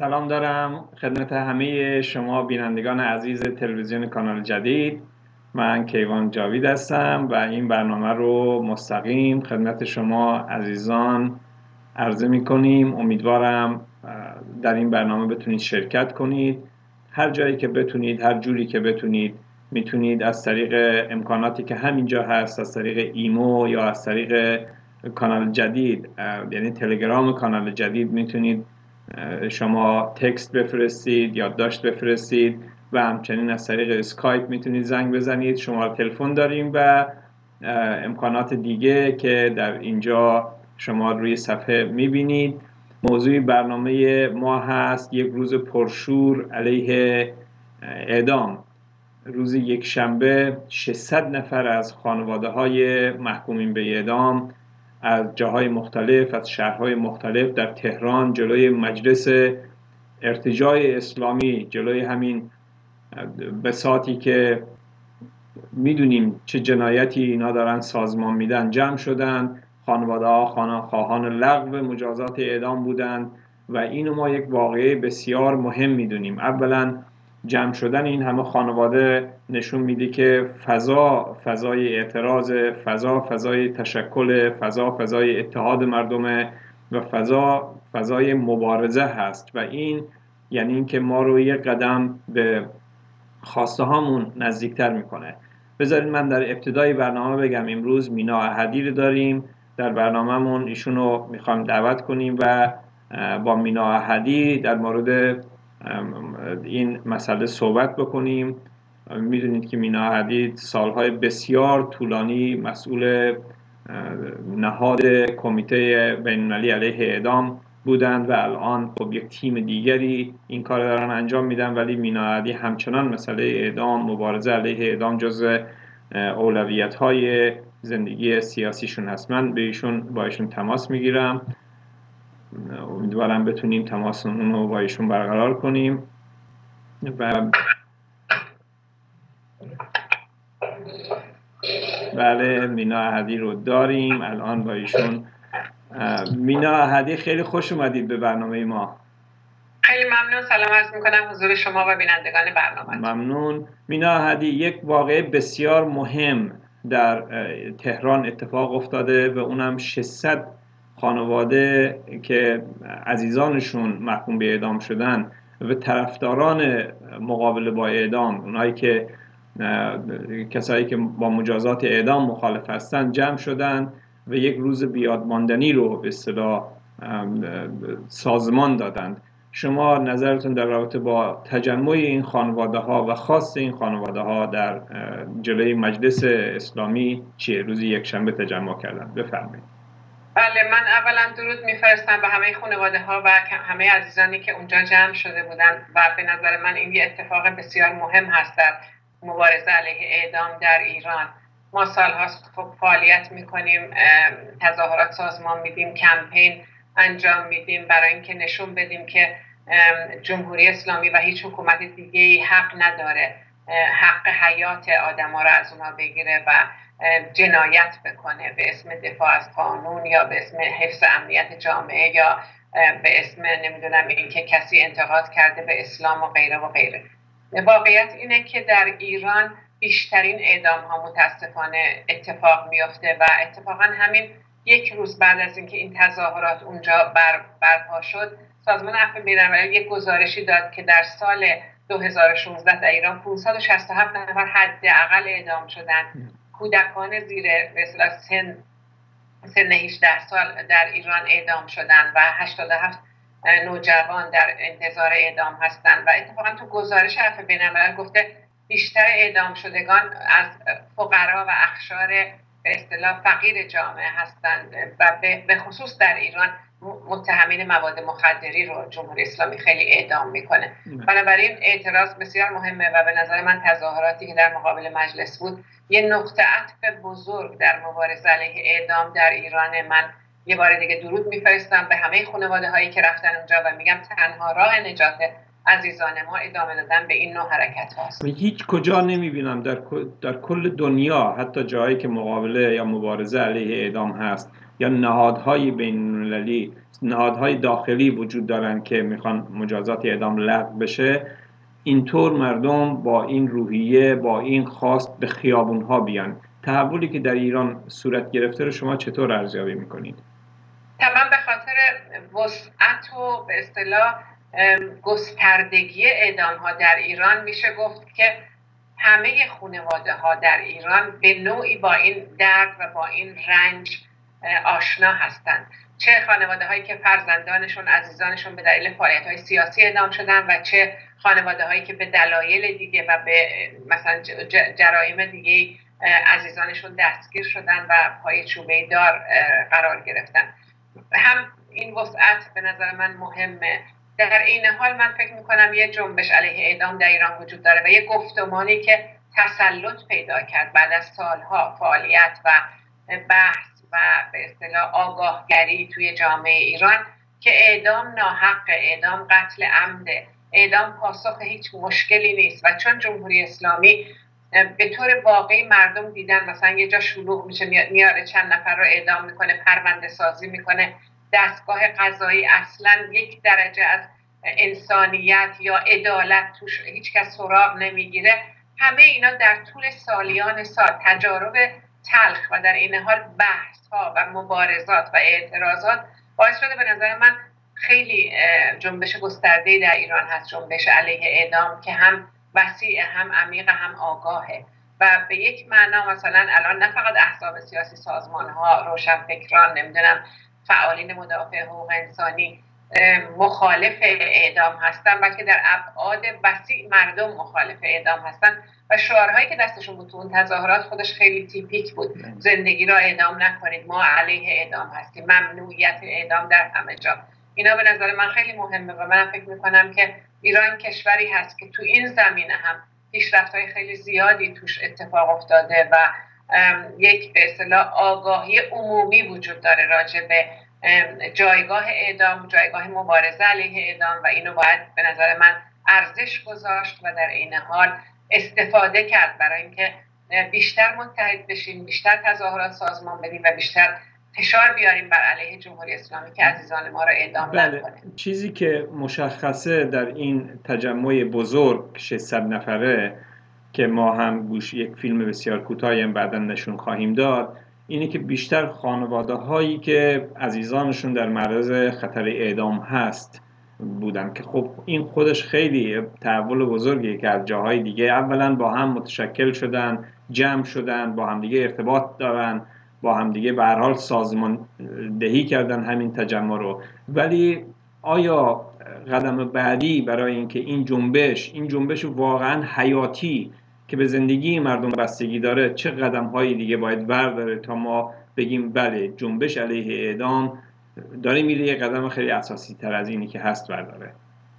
سلام دارم خدمت همه شما بینندگان عزیز تلویزیون کانال جدید. من کیوان جاوید هستم و این برنامه رو مستقیم خدمت شما عزیزان عرضه می کنیم. امیدوارم در این برنامه بتونید شرکت کنید. هر جایی که بتونید، هر جوری که بتونید، میتونید از طریق امکاناتی که همینجا هست، از طریق ایمو یا از طریق کانال جدید، یعنی تلگرام کانال جدید، میتونید شما تکست بفرستید، یادداشت بفرستید و همچنین از طریق اسکایپ میتونید زنگ بزنید. شماره تلفن داریم و امکانات دیگه که در اینجا شما روی صفحه میبینید. موضوع برنامه ما هست یک روز پرشور علیه اعدام. روز یکشنبه 600 نفر از خانواده های محکومین به اعدام از جاهای مختلف، از شهرهای مختلف در تهران جلوی مجلس ارتجاع اسلامی، جلوی همین بساطی که میدونیم چه جنایتی اینا دارن سازمان میدن، جمع شدن. خانواده ها خواهان لغو مجازات اعدام بودند و اینو ما یک واقعه بسیار مهم میدونیم. اولا جمع شدن این همه خانواده نشون میده که فضای اعتراض، فضای تشکل، فضای اتحاد مردمه و فضای مبارزه هست و این یعنی اینکه ما رو یک قدم به خواسته هامون نزدیکتر میکنه. بذارید من در ابتدای برنامه بگم امروز مینا احدی رو داریم در برنامه‌مون. ایشونو میخوایم دعوت کنیم و با مینا احدی در مورد این مسئله صحبت بکنیم. میدونید که مینا احدی سالهای بسیار طولانی مسئول نهاد کمیته بین‌المللی علیه اعدام بودند و الان خب یک تیم دیگری این کار دارن انجام میدن، ولی مینا احدی همچنان مسئله اعدام، مبارزه علیه اعدام جزء اولویت‌های زندگی سیاسیشون هست. من با ایشون تماس میگیرم. امیدوارم بتونیم تماسمون رو با ایشون برقرار کنیم و بله، مینا احدی رو داریم الان با ایشون. مینا احدی، خیلی خوش اومدید به برنامه ما. خیلی ممنون. سلام عرض میکنم حضور شما و بینندگان برنامه. ممنون. مینا احدی، یک واقعه بسیار مهم در تهران اتفاق افتاده و اونم 600 خانواده که عزیزانشون محکوم به اعدام شدن و طرفداران مقابله با اعدام، اونایی که کسایی که با مجازات اعدام مخالف هستن، جمع شدن و یک روز بیادماندنی رو به اصطلاح سازمان دادند. شما نظرتون در رابطه با تجمع این خانواده ها و خاص این خانواده ها در جلوی مجلس اسلامی چیه؟ روز یکشنبه تجمع کردن. بفرمایید. بله، من اولا درود میفرستم به همه خانواده ها و همه عزیزانی که اونجا جمع شده بودن و به نظر من این یه اتفاق بسیار مهم هست در مبارزه علیه اعدام در ایران. ما سالهاست فعالیت میکنیم، تظاهرات سازمان میدیم، کمپین انجام میدیم برای اینکه نشون بدیم که جمهوری اسلامی و هیچ حکومت دیگه‌ای حق نداره حق حیات آدم‌ها را از اونها بگیره و جنایت بکنه به اسم دفاع از قانون یا به اسم حفظ امنیت جامعه یا به اسم نمیدونم اینکه کسی انتقاد کرده به اسلام و غیره و غیره. واقعیت اینه که در ایران بیشترین اعدام ها متاسفانه اتفاق میفته و اتفاقا همین یک روز بعد از اینکه این تظاهرات اونجا برپا شد، سازمان عفو بین‌المللی یک گزارشی داد که در سال 2016 در ایران 567 نفر حداقل اعدام شدن. کودکان زیر سن 18 سال در ایران اعدام شدن و 87 نوجوان در انتظار اعدام هستند و اتفاقا تو گزارش عفو بین‌الملل گفته بیشتر اعدام شدگان از فقرا و اقشار به اصطلاح فقیر جامعه هستند و به خصوص در ایران متهمین مواد مخدری رو جمهوری اسلامی خیلی اعدام میکنه. بنابراین اعتراض بسیار مهمه و به نظر من تظاهراتی که در مقابل مجلس بود یه نقطه عطف بزرگ در مبارزه علیه اعدام در ایران. من یه بار دیگه درود میفرستم به همه خانواده هایی که رفتن اونجا و میگم تنها راه نجات عزیزان ما ادامه دادن به این نوع حرکت هاست. هیچ کجا نمیبینم در کل دنیا، حتی جایی که مقابله یا مبارزه علیه اعدام هست یا نهادهای بین‌المللی، نهادهای داخلی وجود دارن که میخوان مجازات اعدام لغو بشه، اینطور مردم با این روحیه، با این خواست به خیابونها بیان. تحولی که در ایران صورت گرفته رو شما چطور ارزیابی میکنید؟ طبعا به خاطر وسعت و به اصطلاح گستردگی اعدام ها در ایران میشه گفت که همه خانواده ها در ایران به نوعی با این درد و با این رنج آشنا هستند. چه خانواده هایی که فرزندانشون، عزیزانشون به دلیل فعالیت های سیاسی اعدام شدن و چه خانواده هایی که به دلایل دیگه و به مثلا جرایم دیگه عزیزانشون دستگیر شدن و پای چوبه دار قرار گرفتن. هم این وسعت به نظر من مهمه. در این حال من فکر میکنم یه جنبش علیه اعدام در ایران وجود داره و یه گفتمانی که تسلط پیدا کرد بعد از سالها فعالیت و بحث و به اصطلاح آگاهگری توی جامعه ایران که اعدام ناحق، اعدام قتل عمده، اعدام پاسخ هیچ مشکلی نیست. و چون جمهوری اسلامی به طور واقعی مردم دیدن مثلا یه جا شلوغ میشه میاره چند نفر رو اعدام میکنه، پرونده سازی میکنه، دستگاه قضایی اصلا یک درجه از انسانیت یا عدالت توش هیچ کس سراغ نمیگیره، همه اینا در طول سالیان سال تجارب تلخ و در این حال بحث ها و مبارزات و اعتراضات باعث شده به نظر من خیلی جنبش گسترده‌ای در ایران هست، جنبش علیه اعدام که هم وسیع، هم عمیق، هم آگاهه. و به یک معنا مثلا الان نه فقط احزاب سیاسی، سازمان ها، روشنفکران، نمیدونم فعالین مدافع حقوق انسانی مخالف اعدام هستن، بلکه در ابعاد وسیع مردم مخالف اعدام هستن و شعارهایی که دستشون بود تو اون تظاهرات خودش خیلی تیپیک بود. زندگی را اعدام نکنید، ما علیه اعدام هستیم، ممنوعیت اعدام در همه جا. اینا به نظر من خیلی مهمه و من فکر میکنم که ایران کشوری هست که تو این زمینه هم پیشرفت‌های خیلی زیادی توش اتفاق افتاده و یک به اصطلاح آگاهی عمومی وجود داره راجع به جایگاه اعدام، جایگاه مبارزه علیه اعدام و اینو باید به نظر من ارزش گذاشت و در این حال استفاده کرد برای اینکه بیشتر متحد بشیم، بیشتر تظاهرات سازمان بدیم و بیشتر فشار بیاریم بر علیه جمهوری اسلامی که عزیزان ما رو اعدام نکنه. چیزی که مشخصه در این تجمع بزرگ 600 نفره که ما هم یک فیلم بسیار کوتاهی هم بعداً نشون خواهیم داد، اینه که بیشتر خانواده هایی که عزیزانشون در معرض خطر اعدام هست بودن که خب این خودش خیلی تحول بزرگیه که از جاهای دیگه اولا با هم متشکل شدن، جمع شدن، با هم دیگه ارتباط دارن، با هم دیگه به هر حال سازمان دهی کردن همین تجمع رو. ولی آیا قدم بعدی برای اینکه این جنبش واقعا حیاتی که به زندگی مردم بستگی داره چه قدم‌هایی دیگه باید برداره تا ما بگیم بله جنبش علیه اعدام داره میره یه قدم خیلی اساسی تر از اینی که هست برداره؟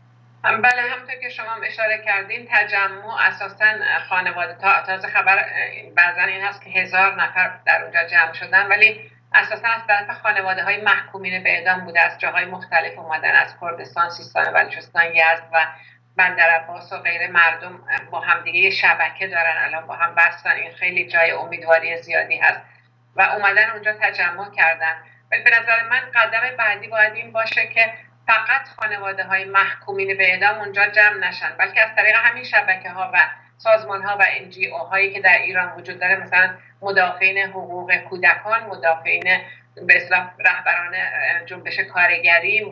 بله، همونطور که شما اشاره کردین تجمع اساساً خانواده تازه خبر بعضا این هست که 1000 نفر در اونجا جمع شدن، ولی اساساً از طرف خانواده‌های محکومین به اعدام بوده، از جاهای مختلف اومدن، از کردستان، سیستان بلوچستان، یزد و بندرعباس و غیره. مردم با همدیگه یه شبکه دارن، الان با هم بستن، این خیلی جای امیدواری زیادی هست و اومدن اونجا تجمع کردن. ولی به نظر من قدم بعدی باید این باشه که فقط خانواده‌های محکومین به اعدام اونجا جمع نشن، بلکه از طریق همین شبکه‌ها و سازمان‌ها و NGO هایی که در ایران وجود داره، مثلا مدافعین حقوق کودکان، مدافعین به اصطلاح رهبران جنبش کارگری،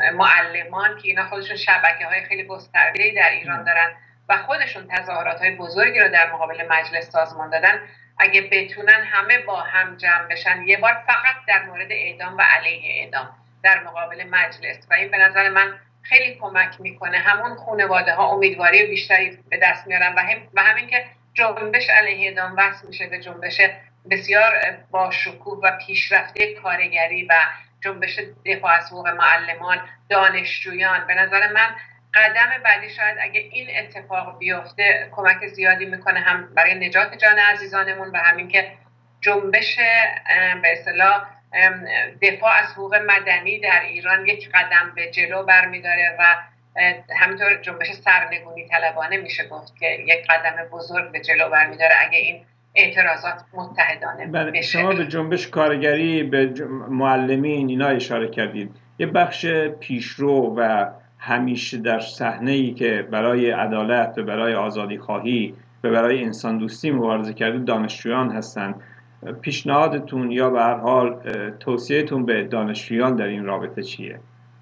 معلمان که اینا خودشون شبکه‌های خیلی گسترده‌ای در ایران دارن و خودشون تظاهرات‌های بزرگی رو در مقابل مجلس سازمان دادن، اگه بتونن همه با هم جمع بشن یه بار فقط در مورد اعدام و علیه اعدام در مقابل مجلس، و این به نظر من خیلی کمک میکنه. همون خانواده‌ها امیدواری بیشتری به دست میارن و همین که جنبش علیه اعدام وصل میشه به جنبش بسیار با شکوه و پیشرفته کارگری و جنبش دفاع از حقوق معلمان، دانشجویان. به نظر من قدم بعدی شاید اگه این اتفاق بیفته کمک زیادی میکنه، هم برای نجات جان عزیزانمون و همین که جنبش به اصطلاح دفاع از حقوق مدنی در ایران یک قدم به جلو برمیداره و همینطور جنبش سرنگونی طلبانه میشه گفت که یک قدم بزرگ به جلو برمیداره اگه این اعتراضات متحدانه بشه. شما به جنبش کارگری، به معلمین اینا اشاره کردید. یه بخش پیشرو و همیشه در صحنه‌ای که برای عدالت و برای آزادی خواهی و برای انسان دوستی مبارزه کرده دانشجویان هستند. پیشنهادتون یا به هر حال توصیه‌تون به دانشجویان در این رابطه چیه؟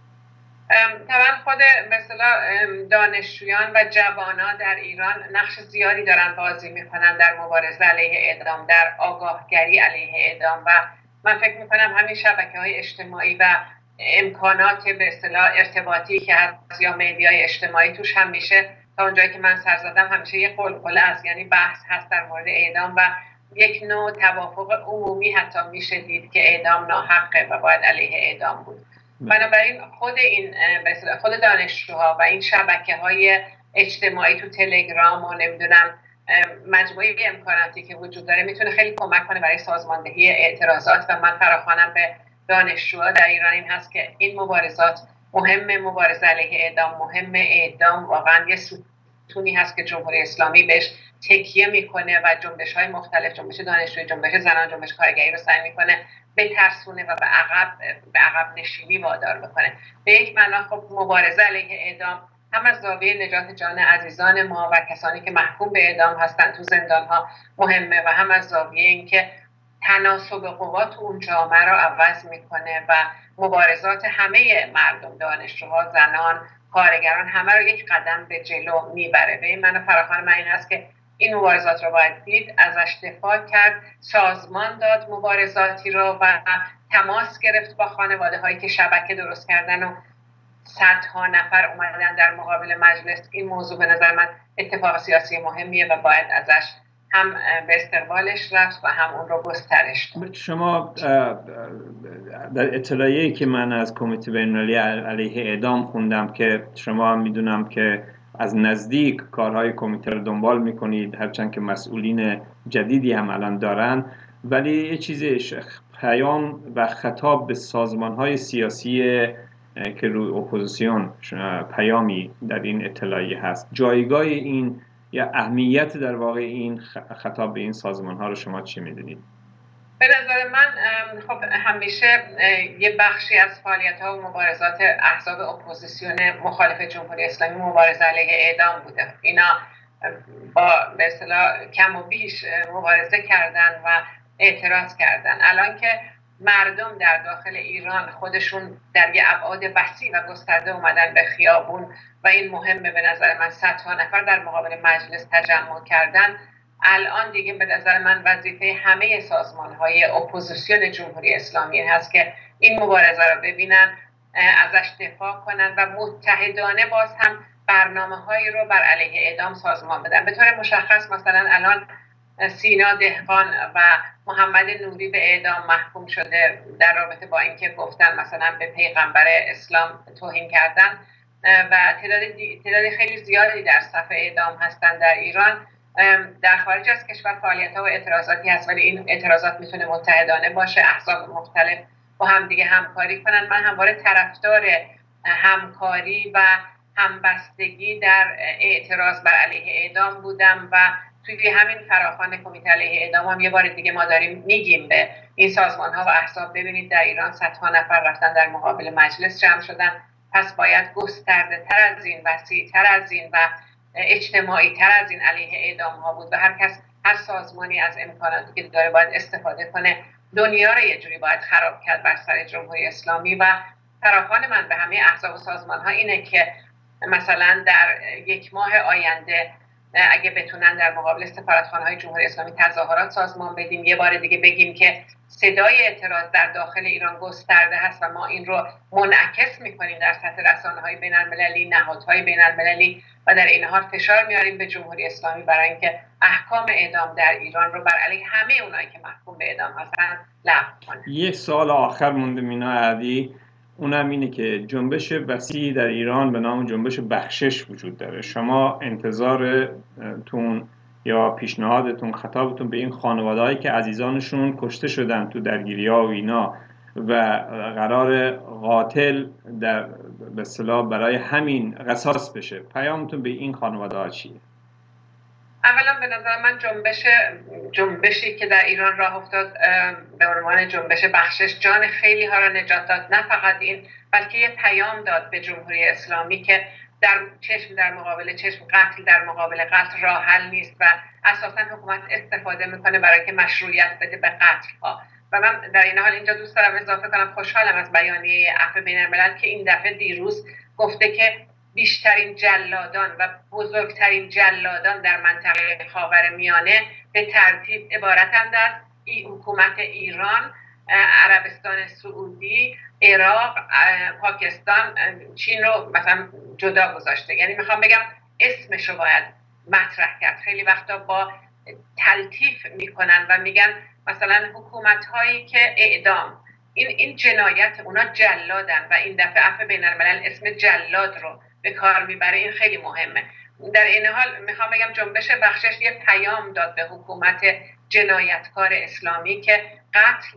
طبعا خود مثلا دانشجویان و جوانان در ایران نقش زیادی دارن بازی میکنن در مبارزه علیه اعدام، در آگاهگری علیه اعدام، و من فکر میکنم همین شبکه‌های اجتماعی و امکانات به اصطلاح ارتباطی که هست یا مدیای اجتماعی توش هم میشه، تا اونجایی که من سر زدم همیشه یه قلقله از یعنی بحث هست در مورد اعدام و یک نوع توافق عمومی حتی میشه دید که اعدام ناحقه و باید علیه اعدام بود. بنابراین خود دانشجوها و این شبکه‌های اجتماعی تو تلگرام و نمیدونم مجموعه امکاناتی که وجود داره میتونه خیلی کمک کنه برای سازماندهی اعتراضات. و من فراخوانم به دانشجوها در ایران این هست که این مبارزات مهمه، مبارزه علیه اعدام مهمه. اعدام واقعا یه ستونی هست که جمهوری اسلامی بهش تکیه میکنه و جنبش‌های مختلف، جنبش دانشجویی، جنبش زنان، جنبش کارگری رو سعی میکنه بترسونه و به عقب نشینی وادار بکنه. به یک معنا خب مبارزه علیه اعدام هم از زاویه نجات جان عزیزان ما و کسانی که محکوم به اعدام هستن تو زندان‌ها مهمه، و هم از زاویه اینکه تناسب قوا تو اون جامعه رو عوض میکنه و مبارزات همه مردم، دانشجوها، زنان، کارگران، همه رو یک قدم به جلو میبره. به این معنی فراخوان من این هست که این مبارزات رو باید دید، ازش دفاع کرد، سازمان داد مبارزاتی رو و تماس گرفت با خانواده هایی که شبکه درست کردن و صدها نفر اومدن در مقابل مجلس. این موضوع به نظر من اتفاق سیاسی مهمیه و باید ازش هم به استقبالش رفت و هم اون رو گسترش داد. شما در اطلاعیه‌ای که من از کمیته بین‌المللی علیه اعدام خوندم که شما هم میدونم که از نزدیک کارهای کمیته رو دنبال میکنید، هرچند که مسئولین جدیدی هم الان دارن، ولی یه چیزی پیام و خطاب به سازمانهای سیاسی که روی اپوزیسیون پیامی در این اطلاعیه هست، جایگاه این یا اهمیت در واقع این خطاب به این سازمان‌ها رو شما چی می‌دونید؟ به نظر من خب همیشه یه بخشی از فعالیت‌ها و مبارزات احزاب اپوزیسیون مخالف جمهوری اسلامی مبارزه علیه اعدام بوده. اینا با به اصطلاح کم و بیش مبارزه کردن و اعتراض کردن. الان که مردم در داخل ایران خودشون در یه ابعاد وسیع و گسترده اومدن به خیابون و این مهمه به نظر من، صدها نفر در مقابل مجلس تجمع کردن، الان دیگه به نظر من وظیفه همه سازمان‌های اپوزیسیون جمهوری اسلامی هست که این مبارزه رو ببینن، ازش دفاع کنن و متحدانه باز هم برنامه‌هایی رو بر علیه اعدام سازمان بدن. به طور مشخص مثلا الان سینا دهقان و محمد نوری به اعدام محکوم شده در رابطه با اینکه گفتن مثلا به پیغمبر اسلام توهین کردن، و تعداد خیلی زیادی در صف اعدام هستن در ایران. در خارج از کشور فعالیت‌ها و اعتراضاتی هست، ولی این اعتراضات میتونه متحدانه باشه، احزاب مختلف با هم دیگه همکاری کنن. من همواره طرفدار همکاری و همبستگی در اعتراض بر علیه اعدام بودم و توی همین فراخوان کمیته علیه اعدام هم یه بار دیگه ما داریم میگیم به این سازمان‌ها و احزاب ببینید در ایران صدها نفر رفتن در مقابل مجلس جمع شدن، پس باید گسترده تر از این، وسیع تر از این و اجتماعی تر از این علیه اعدام ها بود و هر سازمانی از امکاناتی که داره باید استفاده کنه. دنیا رو یه جوری باید خراب کرد بر سر جمهوری اسلامی. و فراخوان من به همه احزاب و سازمان ها اینه که مثلا در یک ماه آینده اگه بتونن در مقابل سفارتخانه های جمهوری اسلامی تظاهرات سازمان بدیم، یه بار دیگه بگیم که صدای اعتراض در داخل ایران گسترده هست و ما این رو منعکس میکنیم در سطح رسانه‌های بین‌المللی، نهادهای بین‌المللی، و در این حال فشار میاریم به جمهوری اسلامی برای اینکه احکام اعدام در ایران رو بر علیه همه اونایی که محکوم به اعدام هستن لغو کنه. یک سوال آخر مونده مینا عدی، اونم اینه که جنبش وسیعی در ایران به نام جنبش بخشش وجود داره. شما انتظارتون یا پیشنهادتون، خطابتون به این خانواده‌هایی که عزیزانشون کشته شدن تو درگیری‌ها و اینا و قرار قاتل در به اصطلاح برای همین قصاص بشه. پیامتون به این خانواده ها چیه؟ اولا به نظر من جنبشی که در ایران راه افتاد به عنوان جنبش بخشش جان خیلی ها را نجات داد، نه فقط این بلکه یه پیام داد به جمهوری اسلامی که چشم در مقابل چشم، قتل در مقابل قتل راه حل نیست و اساسا حکومت استفاده میکنه برای که مشروعیت بده به قتل ها. و من در این حال اینجا دوست دارم اضافه کنم خوشحالم از بیانیه عفو بین‌الملل که این دفعه دیروز گفته که بیشترین جلادان و بزرگترین جلادان در منطقه خاورمیانه به ترتیب عبارتند از حکومت ایران، عربستان سعودی، عراق، پاکستان، چین رو مثلا جدا گذاشته. یعنی میخوام بگم اسمش رو باید مطرح کرد. خیلی وقتا با تلطیف میکنن و میگن مثلا حکومت هایی که اعدام، این جنایت، اونا جلادن و این دفعه عفو بین‌الملل اسم جلاد رو به کار میبره. این خیلی مهمه. در این حال میخوام بگم جنبش بخشش یه پیام داد به حکومت جنایتکار اسلامی که قتل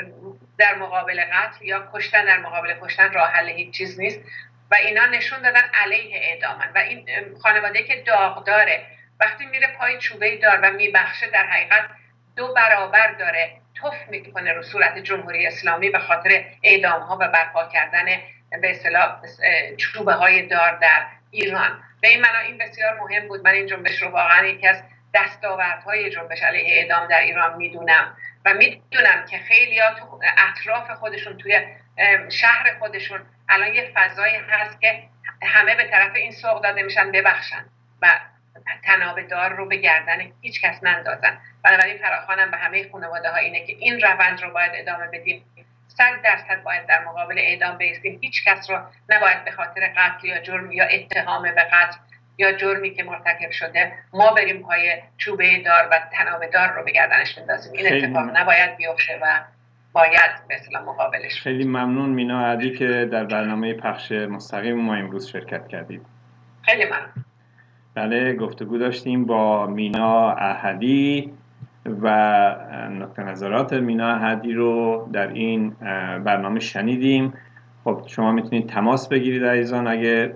در مقابل قتل یا کشتن در مقابل کشتن راه حل هیچ چیز نیست و اینا نشون دادن علیه اعدامن. و این خانواده که داغداره وقتی میره پای چوبه دار و میبخشه در حقیقت 2 برابر داره توف میکنه رو صورت جمهوری اسلامی به خاطر اعدام ها و برپا کردن به اصطلاح چوبه های دار در ایران. به این معنا این بسیار مهم بود. من این جنبش رو واقعا یکی از دستاوردهای جنبش علیه اعدام در ایران میدونم و میدونم که خیلی‌ها تو اطراف خودشون، توی شهر خودشون الان یه فضایی هست که همه به طرف این سوق داده میشن ببخشن و تناب دار رو به گردن هیچ کس نندازن. بنابراین فراخوانم به همه خانواده ها اینه که این روند رو باید ادامه بدیم. 100% باید در مقابل اعدام بایستیم. هیچ کس رو نباید به خاطر قتل یا جرم یا اتهام به قتل یا جرمی که مرتکب شده ما بریم پای چوبه دار و تناب دار رو به گردنش بندازیم. این اتفاق نباید بیفته و باید به اصطلاح مقابلش. خیلی ممنون مینا احدی که در برنامه پخش مستقیم ما امروز شرکت کردید. خیلی ممنون. بله، گفتگو داشتیم با مینا احدی و نقطه نظرات مینا احدی رو در این برنامه شنیدیم. خب شما میتونید تماس بگیرید عزیزان اگه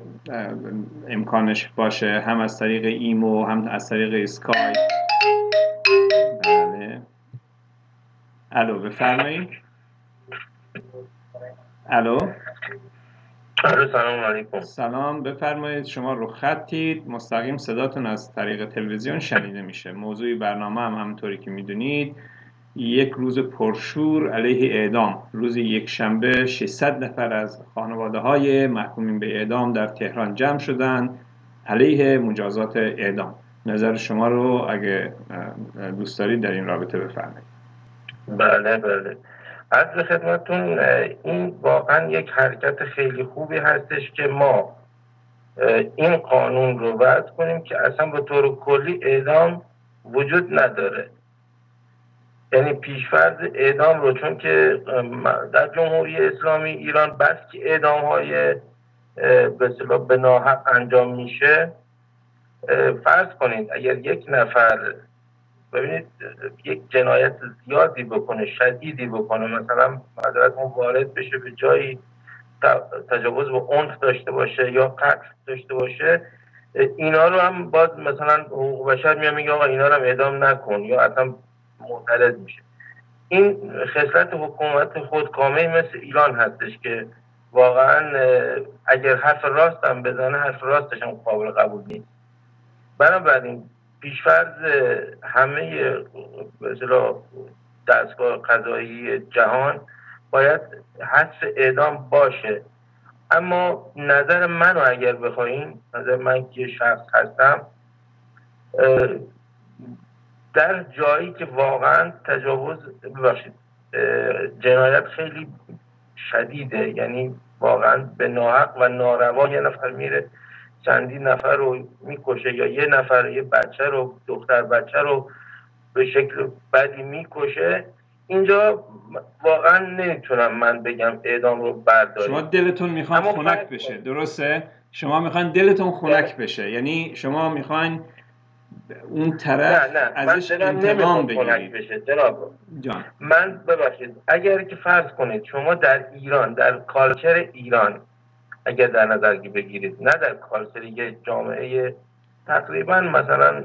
امکانش باشه، هم از طریق ایمو هم از طریق اسکای. بله. الو بفرمایید. الو. سلام علیکم. سلام، بفرمایید. شما رو خطید، مستقیم صداتون از طریق تلویزیون شنیده میشه. موضوع برنامه هم همونطوری که میدونید یک روز پرشور علیه اعدام. روز یکشنبه 600 نفر از خانواده های محکومین به اعدام در تهران جمع شدن علیه مجازات اعدام. نظر شما رو اگه دوست دارید در این رابطه بفرمایید. بله عرض خدمتتون، این واقعا یک حرکت خیلی خوبی هستش که ما این قانون رو وضع کنیم که اصلا به طور کلی اعدام وجود نداره. یعنی پیشفرض اعدام رو، چون که در جمهوری اسلامی ایران بس که اعدام های به اصطلاح به ناحق انجام میشه، فرض کنید اگر یک نفر ببینید یک جنایت زیادی بکنه، شدیدی بکنه، مثلا معذرت وارد بشه به جایی تجاوز به عنف داشته باشه یا قتل داشته باشه، اینا رو هم باز مثلا حقوق بشر میگه آقا اینا رو هم اعدام نکن یا اصلا معترض میشه. این خصلت حکومت خودکامه مثل ایران هستش که واقعا اگر حرف راست هم بزنه حرف راستش هم قابل قبول نیست. بنابراین پیشفرض همه مثلا دستگاه قضایی جهان باید حذف اعدام باشه. اما نظر منو اگر بخواین، نظر من که شخص هستم، در جایی که واقعا تجاوز جنایت خیلی شدیده، یعنی واقعا به ناحق و ناروا یه نفر میره چندین نفر رو میکشه یا یه نفر یه بچه رو، دختر بچه رو به شکل بدی میکشه، اینجا واقعا نمیتونم من بگم اعدام رو برداریم. شما دلتون میخواد خنک بشه، درسته؟ شما میخواین دلتون خنک بشه، یعنی شما میخواین اون طرف ازش انتقام بگیرید. جناب من ببخشید، اگر که فرض کنید شما در ایران، در کالچر ایران اگر در نظر بگیرید، نه در کالچر جامعه تقریبا مثلا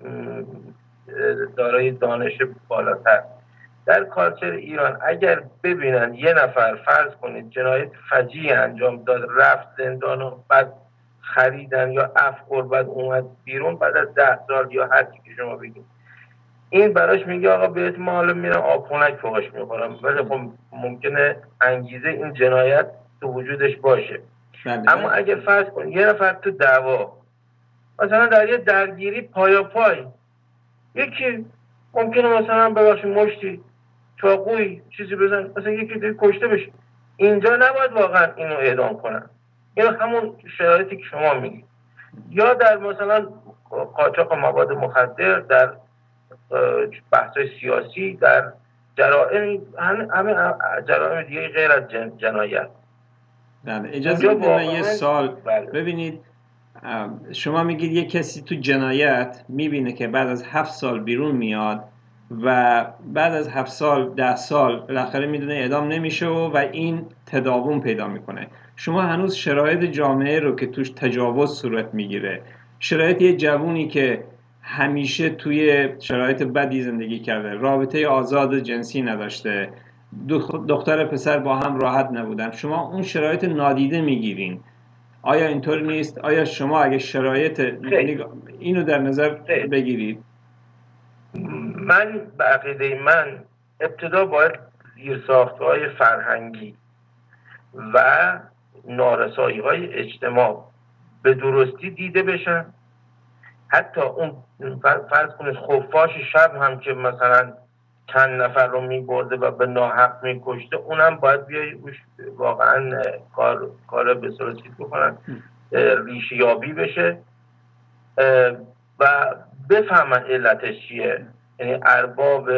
دارای دانش بالاتر. در کالچر ایران اگر ببینن یه نفر فرض کنید جنایت فجیع انجام داد، رفت زندان و بعد خریدن یا عفو بعد اومد بیرون بعد از 10 سال یا هر چی که شما بگید، این براش میگه آقا بهت ما حالا میرم آبخونک فوقش میخورم، ولی خب ممکنه انگیزه این جنایت تو وجودش باشه. اما اگر فرض کنید یه نفر تو دعوا مثلا در یه درگیری پای یکی ممکنه مثلا ببخشید مشتی چاقوی چیزی بزن، مثلا یکی دیگه کشته بشه، اینجا نباید واقعا اینو اعدام کنن. اینو همون شرایطی که شما میگید، یا در مثلا قاچاق مواد مخدر، در بحث‌های سیاسی، در جرائم، همه جرائم دیگه غیر از جنایت. اجازه بدید من یه سال ببینید، شما میگید یه کسی تو جنایت میبینه که بعد از 7 سال بیرون میاد و بعد از 7 سال 10 سال بالاخره میدونه اعدام نمیشه و این تداوم پیدا میکنه. شما هنوز شرایط جامعه رو که توش تجاوز صورت میگیره، شرایط یه جوونی که همیشه توی شرایط بدی زندگی کرده، رابطه آزاد جنسی نداشته، دختر پسر با هم راحت نبودن، شما اون شرایط نادیده میگیرین. آیا اینطور نیست؟ آیا شما اگه شرایط اینو در نظر بگیرید؟ من به عقیده من ابتدا باید زیرساخت‌های فرهنگی و نارسایی‌های اجتماع به درستی دیده بشن. حتی اون فرض کنید خفاش شب هم که مثلا چند نفر رو میبرده و به ناحق میکشته، اونم باید بیای واقعا کار به صورتی بکنن، ریشه‌یابی بشه و بفهمن علتش چیه. یعنی ارباب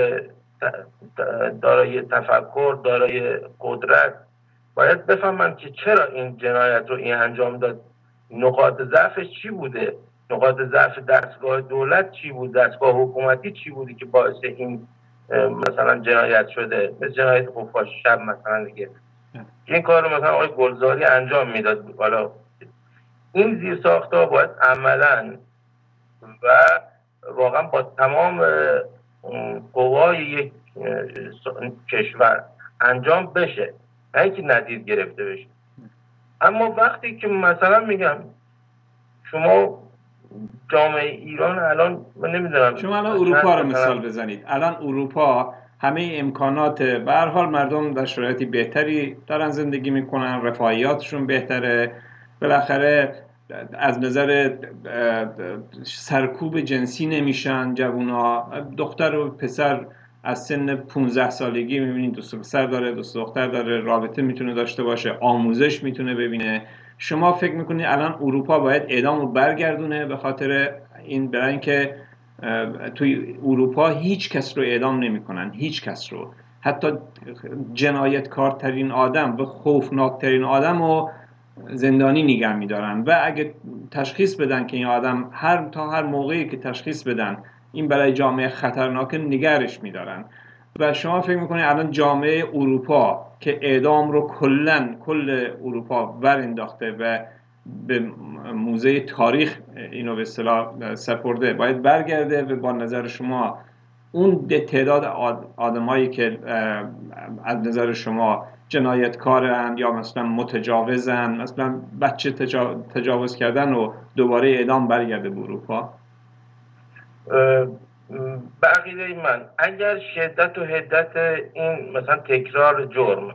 دارای تفکر، دارای قدرت باید بفهمن که چرا این جنایت رو این انجام داد، نقاط ضعفش چی بوده، نقاط ضعف دستگاه دولت چی بود، دستگاه حکومتی چی بودی که باعث این مثلا جنایت شده، مثل جنایت خفاش شب مثلا دیگه. این کار رو مثلا آقای گلزاری انجام میداد. حالا این زیرساخت‌ها باید عملاً و واقعا با تمام قوای یک کشور انجام بشه، نه اینکه ندید گرفته بشه. اما وقتی که مثلا میگم شما جامعه ایران الان، من نمیدونم، شما الان اروپا رو مثال بزنید. الان اروپا همه امکانات، به هر حال مردم در شرایطی بهتری دارن زندگی میکنن، رفاهیاتشون بهتره، بالاخره از نظر سرکوب جنسی نمیشن جوونا. دختر و پسر از سن 15 سالگی میبینید دوست پسر داره، دوست دختر داره، رابطه میتونه داشته باشه، آموزش میتونه ببینه. شما فکر میکنید الان اروپا باید اعدام رو برگردونه به خاطر این؟ برای اینکه توی اروپا هیچ کس رو اعدام نمیکنن، هیچ کس رو، حتی جنایتکارترین آدم و خوفناکترین آدم رو زندانی نگه میدارن و اگه تشخیص بدن که این آدم هر موقعی که تشخیص بدن این برای جامعه خطرناکه نگرش میدارن. و شما فکر میکنید الان جامعه اروپا که اعدام رو کل اروپا برانداخته و به موزه تاریخ اینو به اصطلاح سپرده، باید برگرده و با نظر شما اون تعداد آدمایی که از نظر شما جنایتکارن یا مثلا متجاوزن، مثلا بچه تجاوز کردن و دوباره اعدام برگرده به اروپا؟ به عقیده من اگر شدت و حدت این مثلا تکرار جرم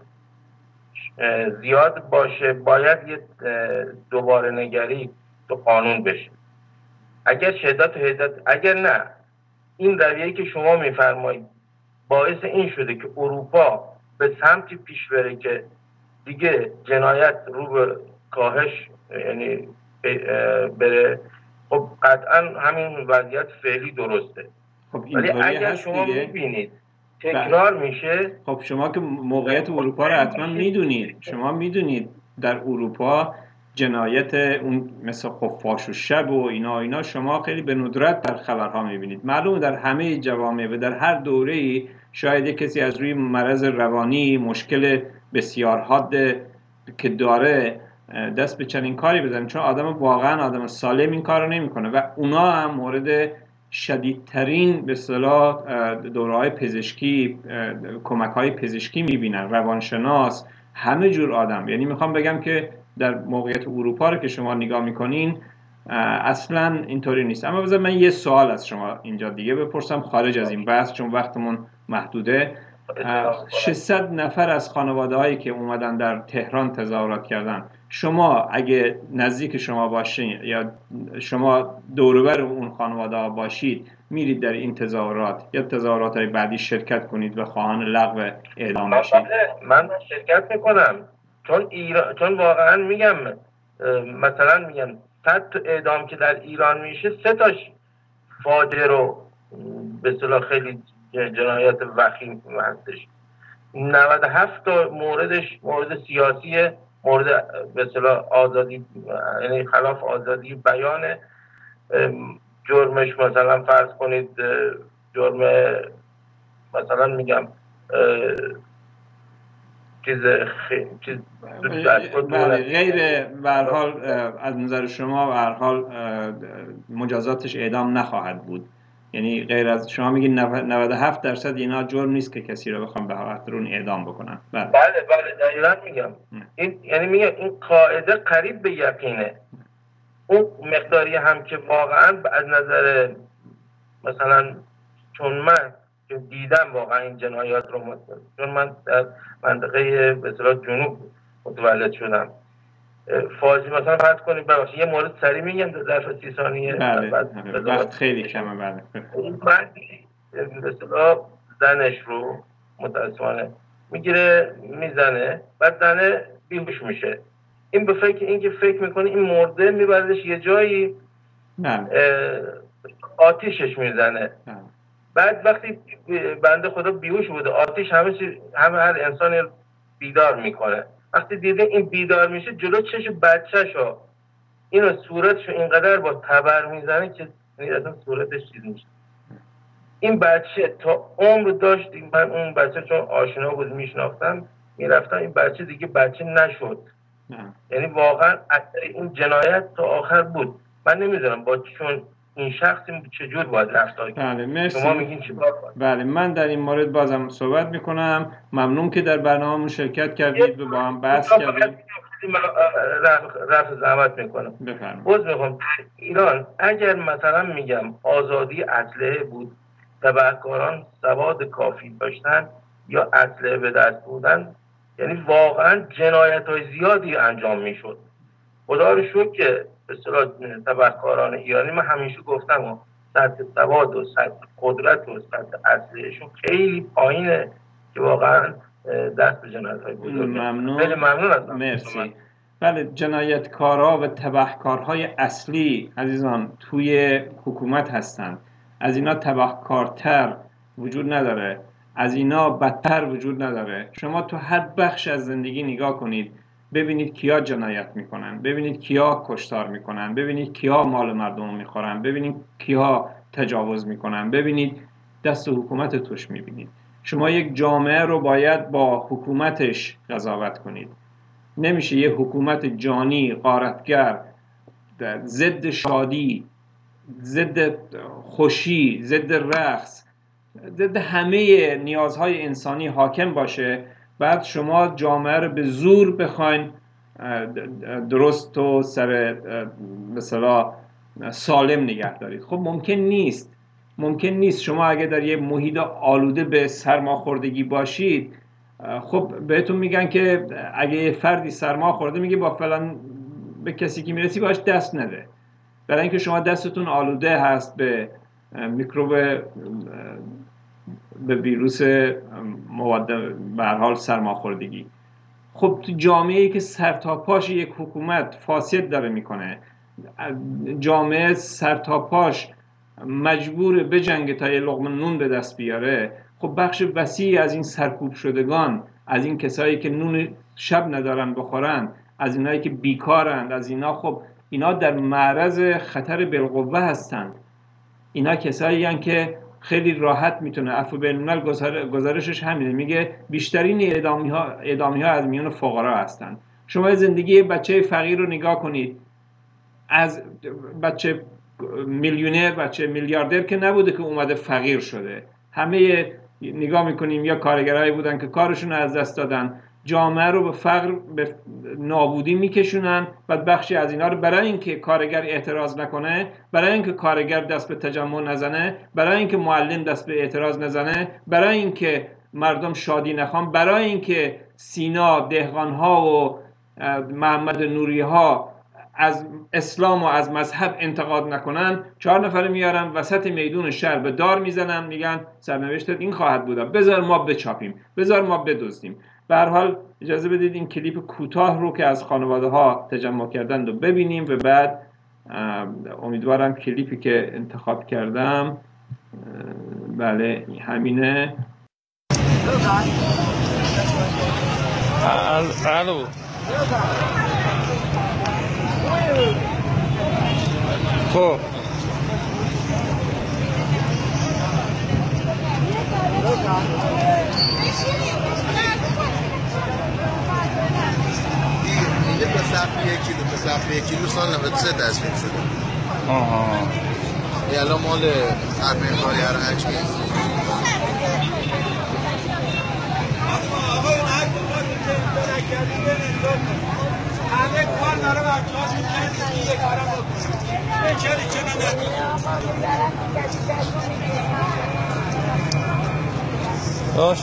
زیاد باشه، باید یه دوباره نگری تو قانون بشه. اگر شدت و حدت، اگر نه، این رویه‌ای که شما میفرمایید باعث این شده که اروپا به سمتی پیش بره که دیگه جنایت رو به کاهش یعنی بره، خب قطعا همین وضعیت فعلی درسته. خب ولی اگر شما میبینید تکرار میشه، خب شما که موقعیت اروپا رو حتما میدونید، شما میدونید در اروپا جنایت اون مثل خفاش و شب و اینا شما خیلی به ندرت در خبرها میبینید. معلومه در همه جوامع و در هر دوره‌ای شاید کسی از روی مرض روانی مشکل بسیار حاد که داره دست به چنین کاری بزنیم، چون واقعا آدم سالم این کار رو نمیکنه و اونا هم مورد شدیدترین به اصطلاح دوره‌های پزشکی، کمک‌های پزشکی میبینن، روانشناس، همه جور آدم. یعنی میخوام بگم که در موقعیت اروپا رو که شما نگاه میکنین اصلا اینطوری نیست. اما بذار من یه سوال از شما اینجا دیگه بپرسم خارج از این بحث، چون وقتمون محدوده. 600 نفر از خانواده هایی که اومدن در تهران تظاهرات کردن، شما اگه نزدیک شما باشین یا شما دوروبر اون خانواده ها باشید، میرید در این تظاهرات یا تظاهرات های بعدی شرکت کنید و خواهان لغو اعدام بشید؟ من شرکت میکنم، چون واقعا میگم، مثلا میگم 100 تا اعدام که در ایران میشه 3 تاش فاجعه رو به اصطلاح خیلی جنایت وخیم هستش. 97 تا موردش مورد سیاسیه، مورد به اصطلاح آزادی، یعنی خلاف آزادی بیانه. جرمش مثلا فرض کنید جرم مثلا میگم چیز غیر به هر حال از نظر شما به هر حال مجازاتش اعدام نخواهد بود. یعنی غیر از شما میگین 97% اینا جرم نیست که کسی رو بخوام به خاطر اون اعدام بکنن. بله دقیقاً میگم. این یعنی میگم این قاعده قریب به یقینه. اون مقداری هم که واقعا از نظر مثلا، چون من دیدم واقعا این جنایات رو، چون من در منطقه به اصطلاح جنوب متولد شدم، فاجعه مثلا فرض کنید ببخشید یه مورد سریع میگم در ظرف 30 ثانیه. بله وقت خیلی کمه. بله من به اصطلاح زنش رو متاسفانه میگیره میزنه، بعد زنه بیهوش میشه. این به اینکه فکر میکنه این مرده، میبردش یه جایی آتیشش میزنه. بعد وقتی بنده خدا بیهوش بوده، آتیش همه هر انسانی بیدار میکنه. وقتی دیده این بیدار میشه، جلو چش بچه‌شو اینو صورتشو اینقدر با تبر میزنه که اصلا صورتش چیز میشه. این بچه تا عمر داشت، من اون بچه چون آشنا بود میشناختم میرفتم، این بچه دیگه بچه نشد. یعنی واقعا این جنایت تا آخر بود. من نمیدونم با چون این شخص چجور باید رفتار کنه. بله مرسی. شما میگین چی باید؟ بله من در این مورد بازم صحبت میکنم. ممنون که در برنامه‌مون شرکت کردید و با هم بحث کردید. رفع زحمت میکنم. بفرمایید. میخوام ایران اگر مثلا میگم آزادی اسلحه بود، تبهکاران سواد کافی داشتن یا اسلحه به دست بودن، یعنی واقعا جنایت‌های زیادی انجام میشد. خدا رو شکر که به اصطلاح تبهکاران ایرانی، من همیشه گفتم و سطح سواد و سطح قدرت و سطح اسلحه‌شون خیلی پایینه که واقعا دست به جنایت‌های بزرگ. ممنون. خیلی ممنون ازم. مرسی. بله جنایتکارا و تبهکارهای اصلی عزیزان توی حکومت هستند. از اینا تبهکارتر وجود نداره، از اینا بدتر وجود نداره. شما تو هر بخش از زندگی نگاه کنید، ببینید کیا جنایت میکنن، ببینید کیا کشتار میکنن، ببینید کیا مال مردم میخورن، ببینید کیا تجاوز میکنن، ببینید دست حکومت توش میبینید. شما یک جامعه رو باید با حکومتش قضاوت کنید. نمیشه یه حکومت جانی، غارتگر، ضد شادی، ضد خوشی، ضد رقص، ضد همه نیازهای انسانی حاکم باشه، بعد شما جامعه رو به زور بخواین درست و سر مثلا سالم نگه دارید. خب ممکن نیست. شما اگه در یه محیط آلوده به سرماخوردگی باشید، خب بهتون میگن که اگه یه فردی سرما خورده، میگه با فلان به کسی که میرسی باش دست نده، برای اینکه شما دستتون آلوده هست به میکروب، به ویروس مواد به هر حال سرماخوردگی. خب تو جامعه‌ای که سرتاپاش یک حکومت فاسد داره میکنه، جامعه سرتاپاش مجبور به جنگ تا یه لقمه نون به دست بیاره، خب بخش وسیعی از این سرکوب شدگان، از این کسایی که نون شب ندارن بخورن، از اینایی که بیکارند، از اینا، خب اینا در معرض خطر بالقوه هستند. اینا کسایی هستند که خیلی راحت میتونه، عفو بین‌الملل گزارشش همینه، میگه بیشترین اعدامی ها از میان فقرا هستند. شما زندگی بچه فقیر رو نگاه کنید، از بچه میلیونر، بچه میلیاردر که نبوده که اومده فقیر شده. همه نگاه میکنیم یا کارگرایی بودن که کارشون رو از دست دادن، جامعه رو به فقر، به نابودی میکشونن. بعد بخشی از اینا رو برای اینکه کارگر اعتراض نکنه، برای اینکه کارگر دست به تجمع نزنه، برای اینکه معلم دست به اعتراض نزنه، برای اینکه مردم شادی نخوان، برای اینکه سینا، دهقان‌ها و محمد نوری ها از اسلام و از مذهب انتقاد نکنن، 4 نفر میارن وسط میدون شهر به دار میزنن، میگن سرنوشتت این خواهد بود، بذار ما بچاپیم، بذار ما بدزدیم. به هر حال اجازه بدید این کلیپ کوتاه رو که از خانواده ها تجمع کردن رو ببینیم و بعد امیدوارم کلیپی که انتخاب کردم بله همینه. الو خب یه به صفحه 1 کیلو به صفحه 1 کیلو سال 93 تصمیم شده. این الان مال ارمین کاری هر حج میاد. همه کار داره بچه‌ها می‌کنن یه کارا بکنن. باش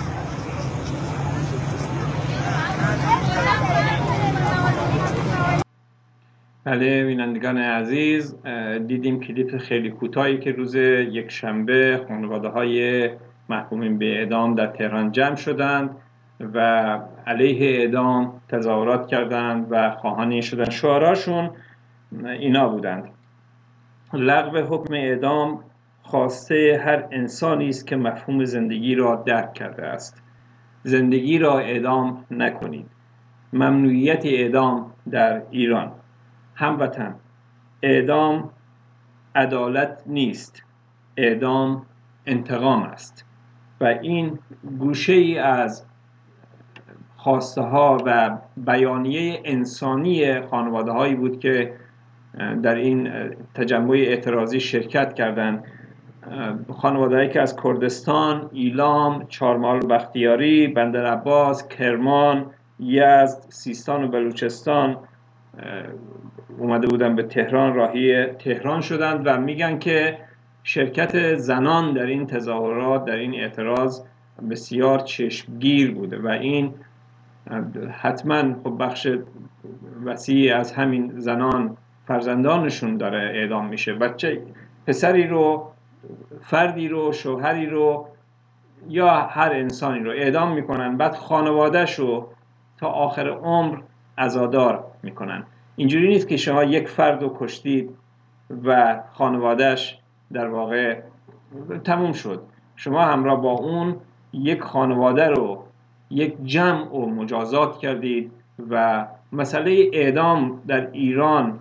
بله بینندگان عزیز، دیدیم کلیپ خیلی کوتاهی که روز یکشنبه خانواده‌های محکومین به اعدام در تهران جمع شدند و علیه اعدام تظاهرات کردند و خواهان شدن. شعارشون اینا بودند: لغو حکم اعدام خواسته هر انسانی است که مفهوم زندگی را درک کرده است. زندگی را اعدام نکنید. ممنوعیت اعدام در ایران. هموطن، اعدام عدالت نیست، اعدام انتقام است. و این گوشه ای از خواسته ها و بیانیه انسانی خانواده هایی بود که در این تجمع اعتراضی شرکت کردند. خانواده هایی که از کردستان، ایلام، چهارمحال بختیاری، بندرعباس، کرمان، یزد، سیستان و بلوچستان اومده بودن به تهران، راهی تهران شدند و میگن که شرکت زنان در این تظاهرات، در این اعتراض بسیار چشمگیر بوده و این حتما خب بخش وسیعی از همین زنان فرزندانشون داره اعدام میشه. بچه، پسری رو، فردی رو، شوهری رو یا هر انسانی رو اعدام میکنن، بعد خانواده‌اش رو تا آخر عمر عزادار میکنن. اینجوری نیست که شما یک فرد رو کشتید و خانواده‌اش در واقع تموم شد. شما همراه با اون یک خانواده رو، یک جمع رو مجازات کردید و مسئله اعدام در ایران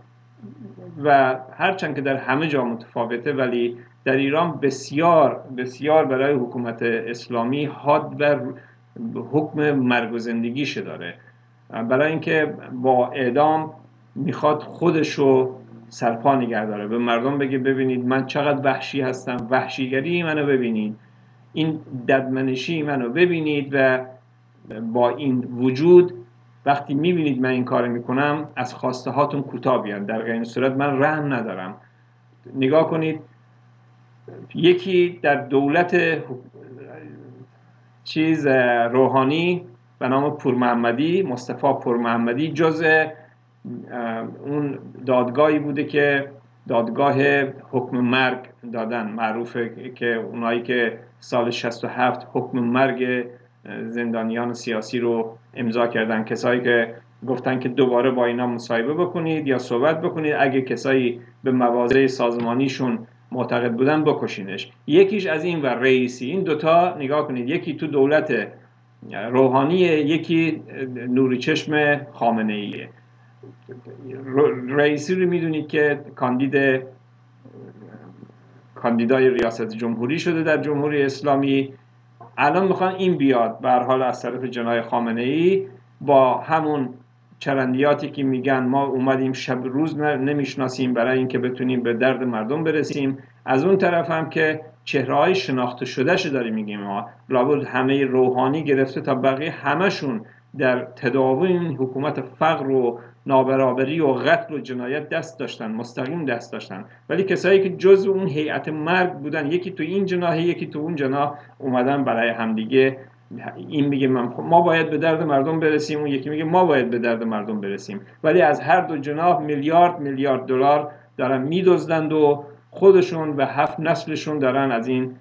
و هرچند که در همه جا متفاوته ولی در ایران بسیار بسیار برای حکومت اسلامی حاد و حکم مرگ و زندگیش داره، برای اینکه با اعدام میخواد خودشو سرپا نگه داره، به مردم بگه ببینید من چقدر وحشی هستم، وحشیگری منو ببینید، این ددمنشی منو ببینید و با این وجود وقتی میبینید من این کار میکنم از خواسته هاتون کوتاه بیان، در غیر این صورت من رحم ندارم. نگاه کنید، یکی در دولت روحانی به نام پورمحمدی، مصطفی پورمحمدی، جزء اون دادگاهی بوده که دادگاه حکم مرگ دادن، معروفه که اونایی که سال 67 حکم مرگ زندانیان سیاسی رو امضا کردن، کسایی که گفتن که دوباره با اینا مصاحبه بکنید یا صحبت بکنید، اگه کسایی به مواضع سازمانیشون معتقد بودن بکشینش. یکیش از این و رئیسی، این دوتا نگاه کنید، یکی تو دولت روحانیه، یکی نوری چشم خامنه ایه. رئیسی رو میدونید که کاندیدای ریاست جمهوری شده در جمهوری اسلامی. الان میخوان این بیاد به هر حال از طرف جناب خامنه ای با همون چرندیاتی که میگن ما اومدیم شب روز نمیشناسیم برای اینکه بتونیم به درد مردم برسیم، از اون طرف هم که چهره‌های شناخته شدهش داریم میگیم ما لابد همه روحانی گرفته تا بقیه همشون در تداوی این حکومت فقر و نابرابری و قتل و جنایت دست داشتن، مستقیم دست داشتن، ولی کسایی که جزء اون هیئت مرگ بودن، یکی تو این جناح یکی تو اون جناح، اومدن برای همدیگه. این میگه ما باید به درد مردم برسیم، اون یکی میگه ما باید به درد مردم برسیم، ولی از هر دو جناح میلیارد دلار دارن میدزدند و خودشون و 7 نسلشون دارن از این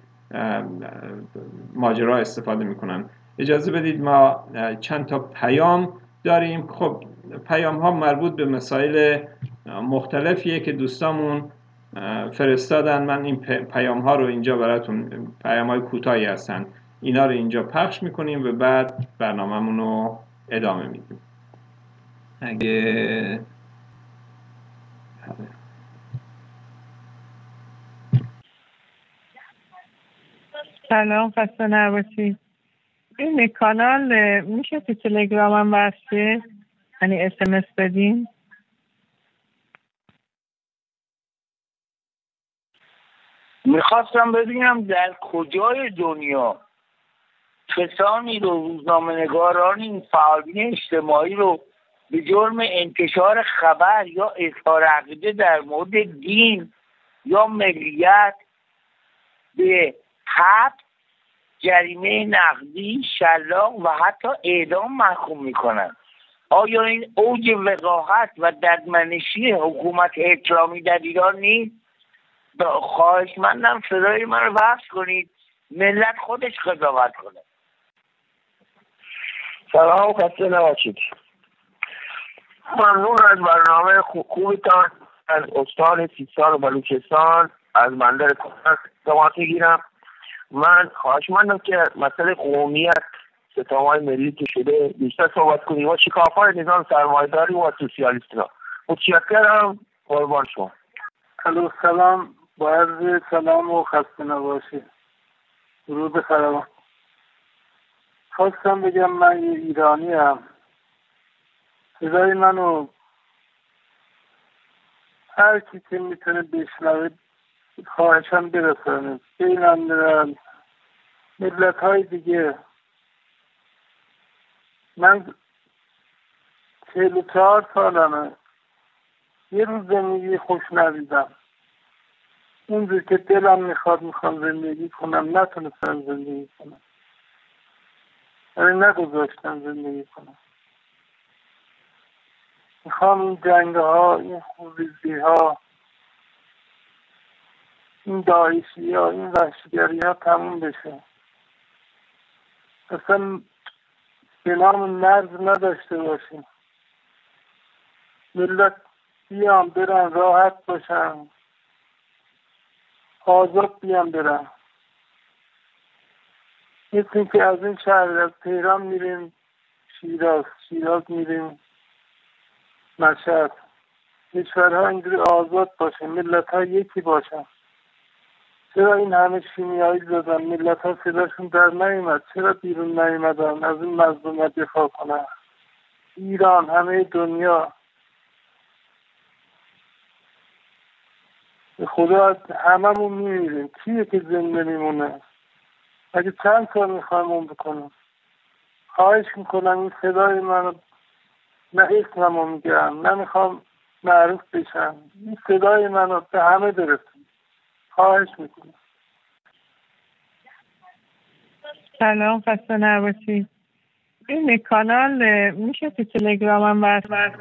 ماجرا استفاده میکنن. اجازه بدید ما چند تا پیام داریم. خب پیام ها مربوط به مسائل مختلفیه که دوستامون فرستادن. من این پیام ها رو اینجا براتون، پیام های کوتاهی هستن، اینا رو اینجا پخش میکنیم و بعد برنامه‌مون رو ادامه میدیم. اگه سلام، خسته نباشید. این کانال میشه تو تلگرامم واسه یعنی SMS بدین؟ میخواستم ببینم در کجای دنیا کسانی رو، روزنامه‌نگاران، فعالین اجتماعی رو به جرم انتشار خبر یا اظهار عقیده در مورد دین یا ملیت به حبس، جریمه نقدی، شلاق و حتی اعدام محکوم میکنن. آیا این اوج وقاحت و ددمنشی حکومت اسلامی در ایران نیست؟ خواهشمندم صدای من رو بخش کنید، ملت خودش قضاوت کنه. سلام، خسته نباشید. ممنون از برنامه خوبتان. از استان سیستان و بلوچستان از بندر کرج تماس میگیرم. من خواهشمندم که مسئله قومیت، ستم‌های ملی که شده بیشتر صحبت کنیم و شکاف‌های نظام سرمایه‌داری و سوسیالیستی را. متشکرم، قربان شما. الو، سلام، با عرض سلام و خسته نباشید. درود فراوان. خواستم بگم من ایرانی ام. صدای منو هر کی که میتونه بشنوه خواهشم برسانه. بینم ملت های دیگه. من 44 سالمه، یه روز زندگی خوش ندیدم. اونجور که دلم میخوام زندگی کنم نتونستم زندگی کنم، یعنی نگذاشتم زندگی کنم. میخوام این جنگ ها، این خوریزی ها، این داعشی ها، این وحشیگری ها تموم بشه. اصلا به نام مرز نداشته باشیم. ملت بیان برن، راحت باشن، آزاد بیان برن. مثل که از این شهر، از تهران میریم شیراز میریم مشهد. کشورها اینجوری آزاد باشن، ملت ها یکی باشن. چرا این همه شیمیایی زدن؟ ملت ها صداشون در نیامد. چرا بیرون نیامدن از این مظلومیت دفاع کنن؟ ایران، همه دنیا، به خدا هممون میمیریم. کیه که زنده میمونه؟ اگه چند سال میخوایم اون بکنم. خواهش میکنم این صدای منو، نه اسممو میگم، نمیخوام معروف بشم، این صدای منو به همه برسون. خواهش میکنم. سلام، خسته نباشید. این کانال میشه تو تلگرامم واسه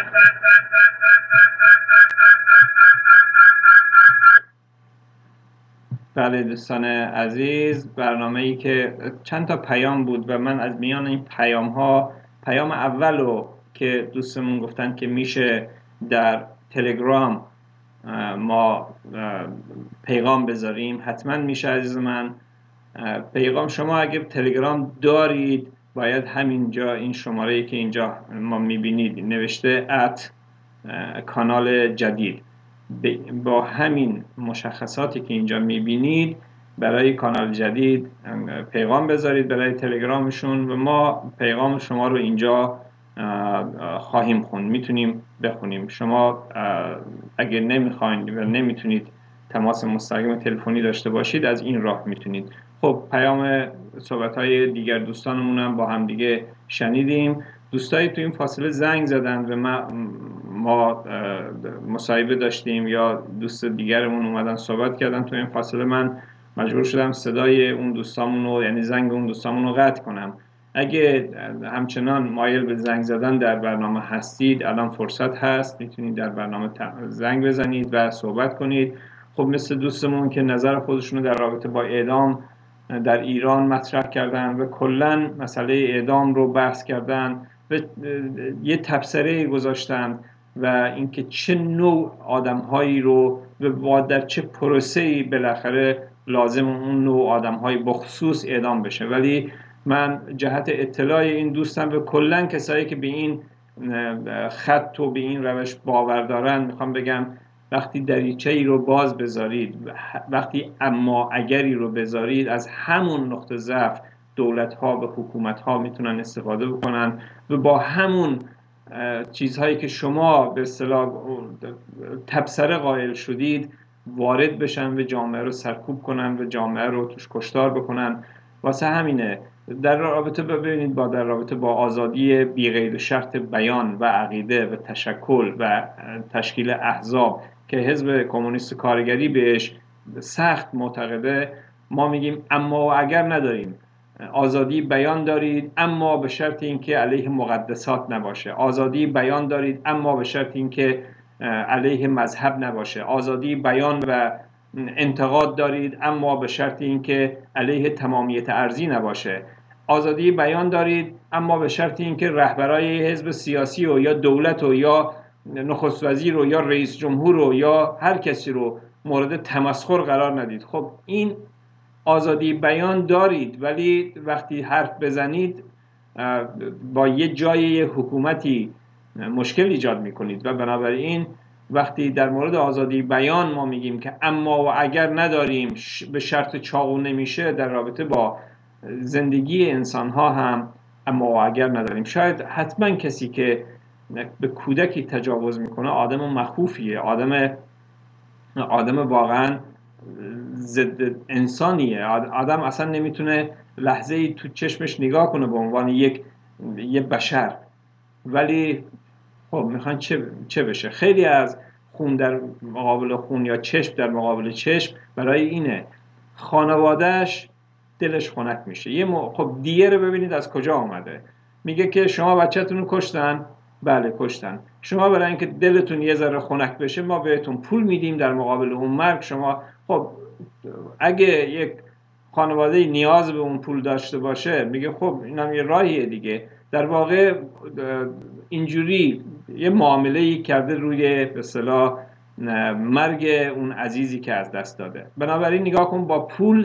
بله دوستان عزیز، برنامه‌ای که چند تا پیام بود و من از میان این پیام اولو که دوستمون گفتن که میشه در تلگرام ما پیغام بذاریم، حتما میشه عزیز من. پیغام شما اگه تلگرام دارید باید همینجا این شماره‌ای که اینجا ما میبینید نوشته کانال جدید، با همین مشخصاتی که اینجا میبینید برای کانال جدید پیغام بذارید برای تلگرامشون و ما پیغام شما رو اینجا خواهیم خوند، میتونیم بخونیم. شما اگر نمیخواین و نمیتونید تماس مستقیم تلفنی داشته باشید، از این راه میتونید. خب پیام صحبت‌های دیگر دوستانمون هم با هم دیگه شنیدیم. دوستایی تو این فاصله زنگ زدن و ما مصاحبه داشتیم یا دوست دیگرمون اومدن صحبت کردن تو این فاصله، من مجبور شدم صدای اون دوستامون رو، یعنی زنگ اون دوستامون رو قطع کنم. اگه همچنان مایل به زنگ زدن در برنامه هستید، الان فرصت هست، میتونید در برنامه زنگ بزنید و صحبت کنید. خب مثل دوستمون که نظر خودشون در رابطه با اعدام در ایران مطرح کردن و کلن مسئله اعدام رو بحث کردن و یه تبصره گذاشتن و اینکه چه نوع آدم‌هایی رو و در چه پروسه‌ای بالاخره لازم اون نوع آدم‌های بخصوص اعدام بشه. ولی من جهت اطلاع این دوستم و کلن کسایی که به این خط و به این روش باور دارن میخوام بگم وقتی دریچه‌ای رو باز بذارید، وقتی اما اگری رو بذارید، از همون نقطه ضعف دولت‌ها و حکومت‌ها میتونن استفاده بکنن و با همون چیزهایی که شما به اصطلاح تبصره قائل شدید وارد بشن و جامعه رو سرکوب کنن و جامعه رو توش کشتار بکنن. واسه همینه در رابطه با آزادی بی قید و شرط بیان و عقیده و تشکل و تشکیل احزاب که حزب کمونیست کارگری بهش سخت معتقده، ما میگیم اما و اگر نداریم. آزادی بیان دارید اما به شرط اینکه علیه مقدسات نباشه. آزادی بیان دارید اما به شرط اینکه علیه مذهب نباشه. آزادی بیان و انتقاد دارید اما به شرط اینکه علیه تمامیت ارضی نباشه. آزادی بیان دارید اما به شرط اینکه رهبرای حزب سیاسی و یا دولت و یا نخست وزیر و یا رئیس جمهور و یا هر کسی رو مورد تمسخر قرار ندید. خب این آزادی بیان دارید، ولی وقتی حرف بزنید با یه جای حکومتی مشکل ایجاد میکنید و بنابراین وقتی در مورد آزادی بیان ما میگیم که اما و اگر نداریم به شرط چاقو نمیشه، در رابطه با زندگی انسان ها هم اما و اگر نداریم. شاید حتما کسی که به کودکی تجاوز میکنه آدم مخوفیه، آدم واقعا ضد انسانیه. آدم اصلا نمیتونه لحظه ای تو چشمش نگاه کنه به عنوان یه بشر. ولی خب میخوان چه بشه؟ خیلی از خون در مقابل خون یا چشم در مقابل چشم برای اینه خانوادهش دلش خنک میشه. خب دیه رو ببینید از کجا آمده. میگه که شما بچه‌تون رو کشتن. بله کشتن. شما برای اینکه دلتون یه ذره خنک بشه ما بهتون پول میدیم در مقابل اون مرگ. شما خب اگه یک خانواده نیاز به اون پول داشته باشه میگه خب اینم یه راهیه دیگه. در واقع اینجوری یه معامله‌ای کرده روی به اصطلاح مرگ اون عزیزی که از دست داده. بنابراین نگاه کن، با پول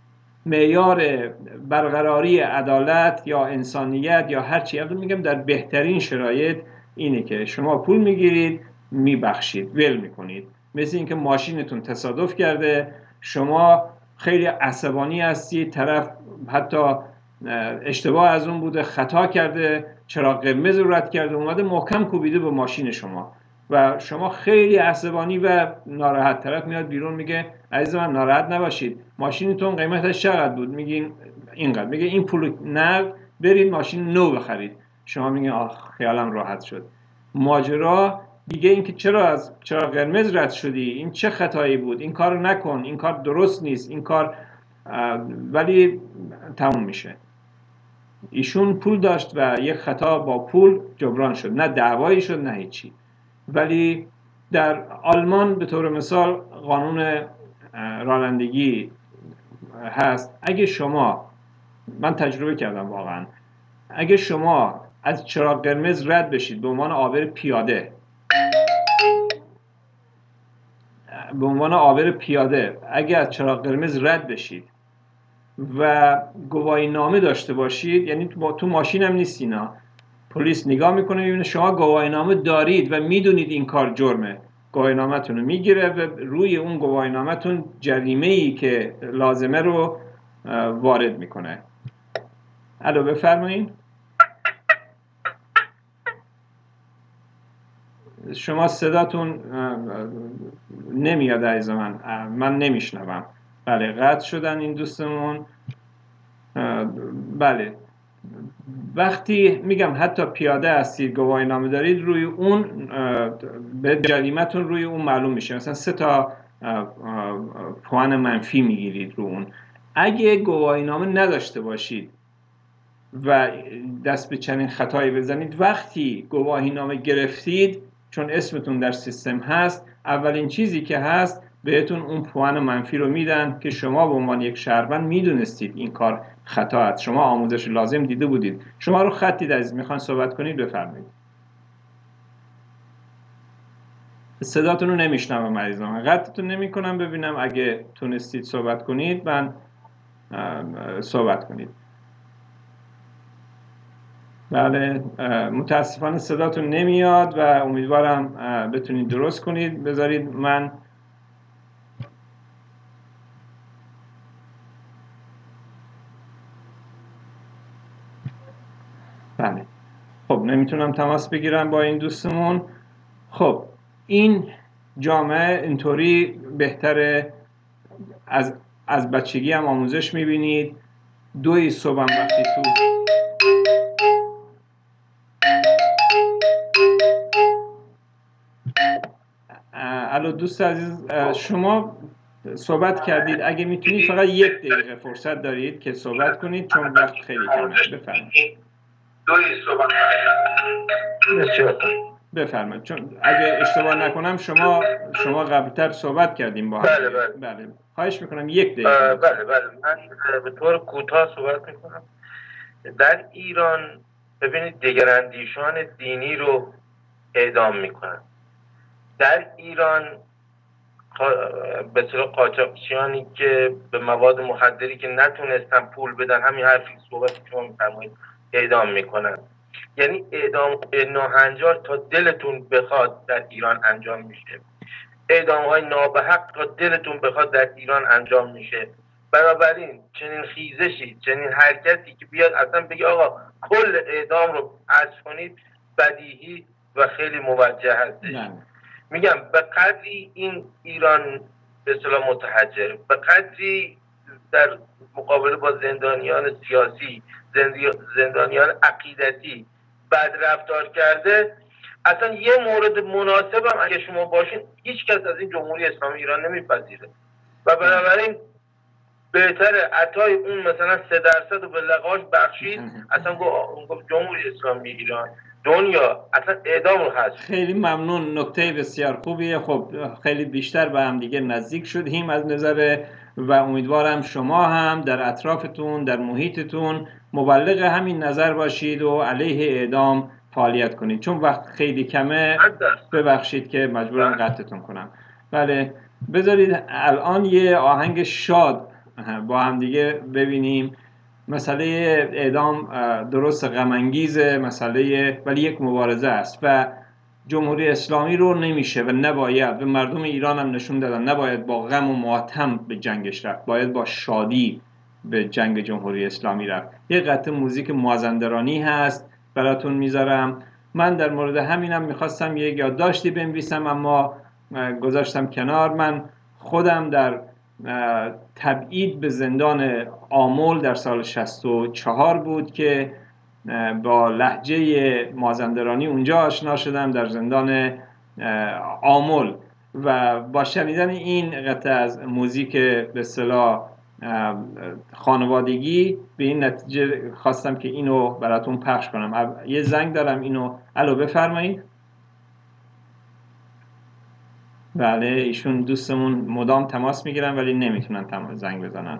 معیار برقراری عدالت یا انسانیت یا هر چی، میگم در بهترین شرایط اینه که شما پول میگیرید میبخشید، ول میکنید. مثل اینکه ماشینتون تصادف کرده، شما خیلی عصبانی هستی، طرف حتی اشتباه از اون بوده، خطا کرده، چراغ قرمز رو رد کرده، اومده محکم کوبیده به ماشین شما و شما خیلی عصبانی و ناراحت. طرف میاد بیرون میگه عزیز من ناراحت نباشید، ماشینتون قیمتش چقدر بود؟ میگین اینقدر. میگه این پول نقد برید ماشین نو بخرید. شما میگین آخ خیالم راحت شد. ماجرا دیگه این که چرا از چراغ قرمز رد شدی، این چه خطایی بود، این کارو نکن، این کار درست نیست، این کار، ولی تموم میشه. ایشون پول داشت و یک خطا با پول جبران شد، نه دعوایی شد نه هیچی. ولی در آلمان به طور مثال قانون رانندگی هست. اگه شما، من تجربه کردم واقعا، اگه شما از چراغ قرمز رد بشید به عنوان عابر پیاده، اگه از چراغ قرمز رد بشید و گواهی نامه داشته باشید، یعنی تو ماشین هم نیست، اینا پلیس نگاه میکنه میبینه شما گواهی نامه دارید و میدونید این کار جرمه، گواهی نامه‌تون رو میگیره و روی اون گواهی نامه‌تون جریمه‌ای که لازمه رو وارد میکنه. الو بفرمایید. شما صداتون نمیاد عزیز من نمیشنوم. بله قطع شدن این دوستمون. بله وقتی میگم حتی پیاده هستید گواهی نامه دارید روی اون به جریمتون روی اون معلوم میشه، مثلا 3 تا پوان منفی میگیرید رو اون. اگه گواهی نامه نداشته باشید و دست به چنین خطایی بزنید، وقتی گواهی نامه گرفتید چون اسمتون در سیستم هست، اولین چیزی که هست بهتون اون پوان منفی رو میدن که شما به عنوان یک شهروند میدونستید این کار خطا است، شما آموزش لازم دیده بودید. شما رو خطید عزیز، میخوان صحبت کنید بفرمایید. صداتون رو نمیشنوم عزیزان، قطعتون نمی کنم. ببینم اگه تونستید صحبت کنید من صحبت کنید. بله متاسفانه صداتون نمیاد و امیدوارم بتونید درست کنید. بذارید من بله خب نمیتونم تماس بگیرم با این دوستمون. خب این جامعه اینطوری بهتره، از بچگی هم آموزش میبینید. 2 صبح هم وقتی تو الو دوست عزیز شما صحبت کردید، اگه میتونید فقط 1 دقیقه فرصت دارید که صحبت کنید چون وقت خیلی کمه. بفرمایید. 2 صبح بفرمایید. چون اگه اشتباه نکنم شما قبلتر صحبت کردیم با هم. بله خواهش میکنم 1 دقیقه. بله من به طور کوتاه صحبت میکنم. در ایران ببینید دگراندیشان دینی رو اعدام میکنن. در ایران به اصطلاح قاچاقچیانی که به مواد مخدری که نتونستن پول بدن، همین حرفی صحبتی که شما میفرمایید، اعدام میکنن. یعنی اعدام ناهنجار تا دلتون بخواد در ایران انجام میشه. اعدام های نابحق تا دلتون بخواد در ایران انجام میشه. بنابراین چنین خیزشی، چنین حرکتی که بیاد اصلا بگی آقا کل اعدام رو حذف کنید، بدیهی و خیلی موجه هستش. میگم به قدری این ایران به اصطلاح متحجر، به قدری در مقابله با زندانیان سیاسی، زندانیان عقیدتی بد رفتار کرده. اصلا یه مورد مناسب هم اگه شما باشین هیچ کس از این جمهوری اسلامی ایران نمیپذیره و بنابراین بهتره عطای اون مثلا 3% رو به لقاش بخشید، اصلا گفت جمهوری اسلامی ایران دنیا اصلا اعدام رو هست. خیلی ممنون، نکته بسیار خوبیه. خب خیلی بیشتر به هم دیگه نزدیک شدیم از نظر و امیدوارم شما هم در اطرافتون در محیطتون مبلغ همین نظر باشید و علیه اعدام فعالیت کنید. چون وقت خیلی کمه، ببخشید که مجبورم قطعتون کنم. بله بذارید الان یه آهنگ شاد با هم دیگه ببینیم. مسئله اعدام درست غم انگیزه مسئله، ولی یک مبارزه است و جمهوری اسلامی رو نمیشه و نباید، به مردم ایران هم نشون دادن نباید با غم و ماتم به جنگش رفت، باید با شادی به جنگ جمهوری اسلامی رفت. یه قطعه موزیک مازندرانی هست براتون میذارم. من در مورد همینم میخواستم یک یادداشتی بنویسم اما گذاشتم کنار. من خودم در تبعید به زندان آمل در سال 64 بود که با لهجه مازندرانی اونجا آشنا شدم در زندان آمل و با شنیدن این قطعه از موزیک به اصطلاح خانوادگی به این نتیجه خواستم که اینو براتون پخش کنم. یه زنگ دارم، اینو الو بفرمایید. بله ایشون دوستمون مدام تماس میگیرن ولی نمیتونن زنگ بزنن.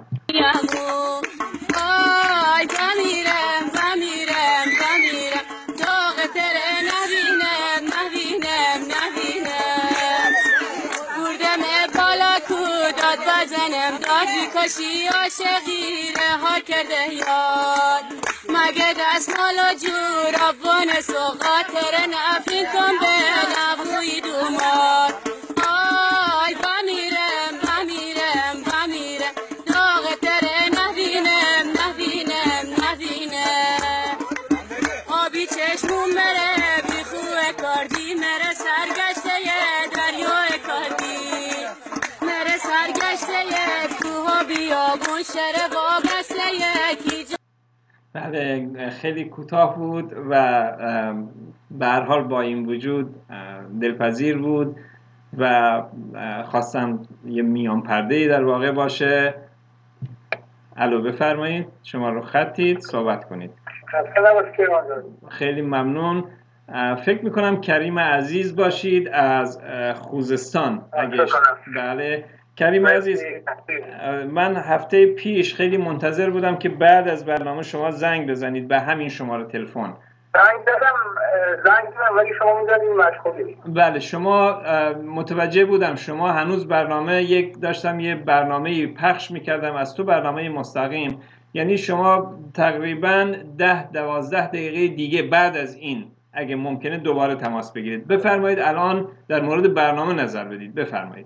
بزنم داد بیکشی عاشقی رها کرده یاد مگه دستمال و جور افغان سو خاطر نفرین کن به نبوی دوماد آی بمیرم داغ تره نبینم آبی چشمون مره بی خوه کردی مره سرگشت خیابون شر وابسته یکی بله خیلی کوتاه بود و به هر حال با این وجود دلپذیر بود و خواستم یه میان پرده‌ای در واقع باشه. الو بفرمایید، شما رو خطید صحبت کنید. خیلی ممنون. فکر میکنم کریم عزیز باشید از خوزستان. بله کریم عزیز، من هفته پیش خیلی منتظر بودم که بعد از برنامه شما زنگ بزنید به همین شماره تلفن. زنگ زدم ولی شما می‌دادید مشغولی. بله شما متوجه بودم شما هنوز داشتم یه برنامه پخش میکردم از تو برنامه مستقیم، یعنی شما تقریباً 10-12 دقیقه دیگه بعد از این اگه ممکنه دوباره تماس بگیرید. بفرمایید الان در مورد برنامه نظر بدید. بفرمایید.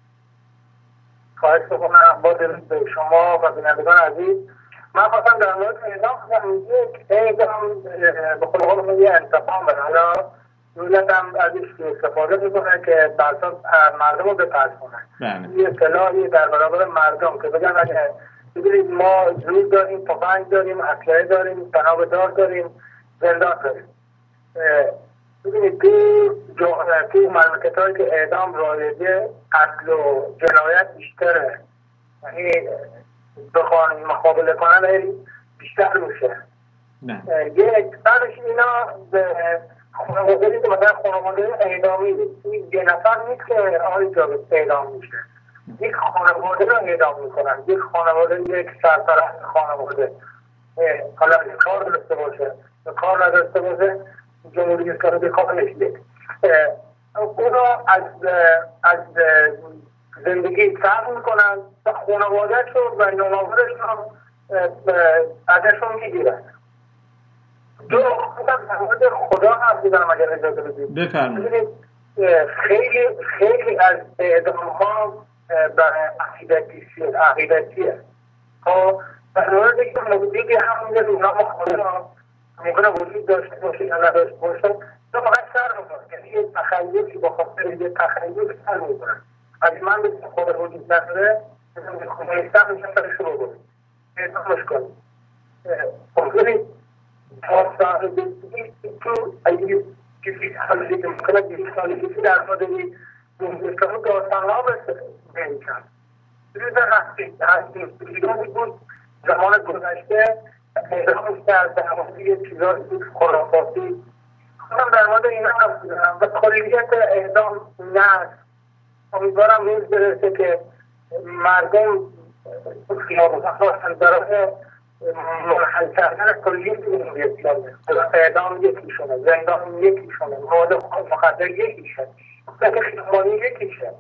خواهش می‌کنم با درود به شما و بینندگان عزیز. من خواستم در مورد اعدام اعدام به قول یه انتقام به حالا دولت هم ازش استفاده میکنه که برساس مردم رو بترسونه. یه سلاحی در برابر مردم که بگن اگه ببینید ما زور داریم، تفنگ داریم، اسلحه داریم، تنابدار داریم، زندان داریم. ببینید توی مملکت هایی که اعدام رایجه قتل و جنایت بیشتره، یعنی بخوان مقابله کنن بیشتر میشه. یک بعدش اینا به خانواده که مثلا خانواده اعدامی یه نفر نیست که آقای جاوید اعدام میشه، یک خانواده رو اعدام میکنن. یک خانواده، یک سرپرست خانواده حالا کار داشته باشه کار نداشته باشه، جمهوری اسلامی کار نشید او را از زندگی سرد میکنن و خانوادهش رو و نوناورش رو ازشون میگیرن. دو خود خدا هم دیدم اگر اجازه بدید. بفرمایید. خیلی از اعدام ها برای عقیدتیه. در مورد که موجودی همون یه روزنامه خدا ممکنه وجود داشته باشه یا نداشته باشه، تو فقط سر میکنه، یعنی یه تخیلی با خاطر یه تخیلی سر میکنه. اگه من به خود وجود نداره خونهستم میشم سرش رو بگوید اعدامش کنید. خونهی سال دیگه تو اگه کسی سالی که ممکنه 20 سالی کسی در مادری دونستان داستان ها بین کرد. بریده هستیم بود زمان گذشته اعدامش در مورد یه چیزایی خرافاتی خودم در مورد اینا حرف میزنم و کلیت اعدام نه. امیدوارم روز برسه که مردم خیابان برای منحل کردن کلیت جمهوری اسلامی اعدام یکیشونه، زندان یکیشونه، مواد مخدر یکیشونه، که خیابانی یکیشه،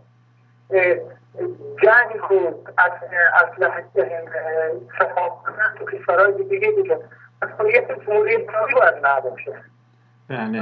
جنگ خود اسلحه شفاف کنن تو کشورهای دیگه از کلیت جمهوری اسلامی باید نباشه. بله.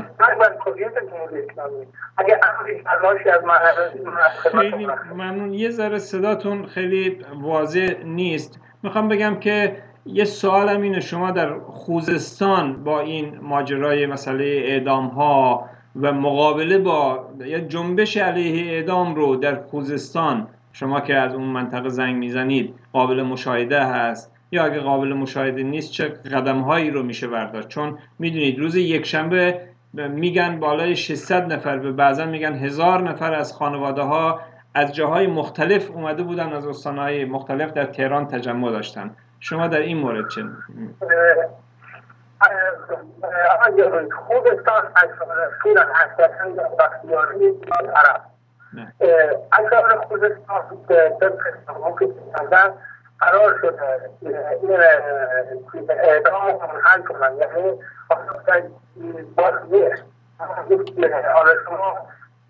خیلی ممنون. یه ذره صداتون خیلی واضح نیست. میخوام بگم که یه سوالم اینه، شما در خوزستان با این ماجرای مسئله اعدام ها و مقابله با یا جنبش علیه اعدام رو در خوزستان شما که از اون منطقه زنگ میزنید قابل مشاهده هست یا اگه قابل مشاهده نیست چه قدم هایی رو میشه برداشت؟ چون میدونید روز یکشنبه میگن بالای 600 نفر به بعضا میگن 1000 نفر از خانواده ها از جاهای مختلف اومده بودن، از استانهای مختلف در تهران تجمع داشتن. شما در این مورد چه؟ خوزستان اکثر هستند بختیاری عرب. اکثر خوزستان در قرار شده اعدام رو منحل کنن، یعنی بازیه حالا شما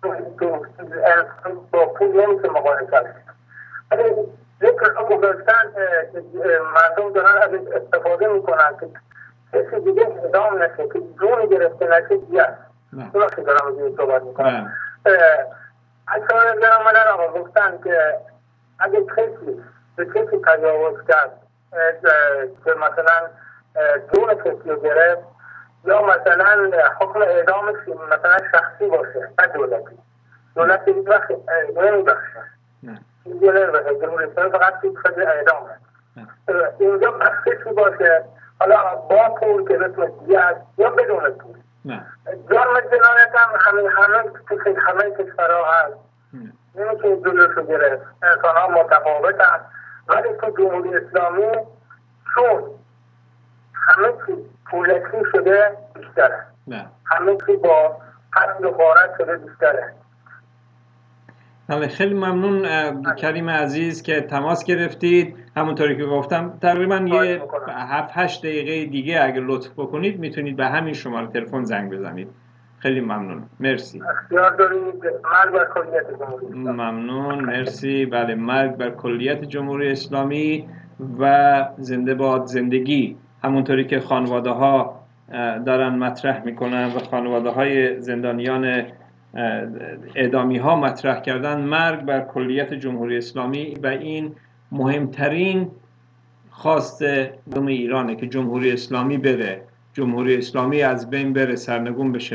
با پول نمیشه مقایسه کرد. ذکر رو گذاشتن مردم دارن از استفاده میکنن که کسی دیگه اعدام نشه، که جون گرفته نشه دیگه تو که دارم از این صحبت میکنم. اکثر دارم مدن آقا گفتن که اگه کسی به کسی تجاوز کرد که مثلا جون کسی رو گرفت یا مثلا حکم اعدامش مثلا شخصی باشه نه دولتی هیچ وقت نمیبخشه. اینجا نمیشه، جمهوری اسلامی فقط تو خیلی اعدام هست. اینجا بحثی باشه حالا با پول که مثل دیگه هست یا بدون پول. جرم جنایت هم همه کشورها هست، نمیشه جلوشو گرفت. انسان ها متفاوت هست، ولی تو جمهوری اسلامی چون همه چی پولتی شده بیشتره، همه چی با قتل و غارت شده بیشتره. بله، خیلی ممنون کریم عزیز که تماس گرفتید. همونطوری که گفتم تقریبا یه 7-8 دقیقه دیگه اگر لطف بکنید میتونید به همین شماره تلفن زنگ بزنید. خیلی ممنون، مرسی. اختیار دارید. مرگ بر کلیت جمهوری اسلامی. ممنون، مرسی. بله، مرگ بر کلیت جمهوری اسلامی و زنده باد زندگی. همونطوری که خانواده ها دارن مطرح میکنن و خانواده های زندانیان اعدامی ها مطرح کردن، مرگ بر کلیت جمهوری اسلامی و این مهمترین خواست مردم ایرانه که جمهوری اسلامی بره، جمهوری اسلامی از بین بره، سرنگون بشه.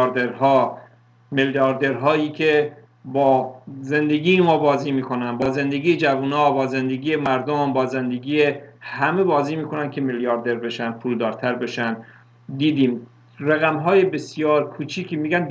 میلیاردرهایی که با زندگی ما بازی میکنن، با زندگی جوونا، با زندگی مردم، با زندگی همه بازی میکنن که میلیاردر بشن، پولدارتر بشن. دیدیم رقم های بسیار کوچیکی، میگن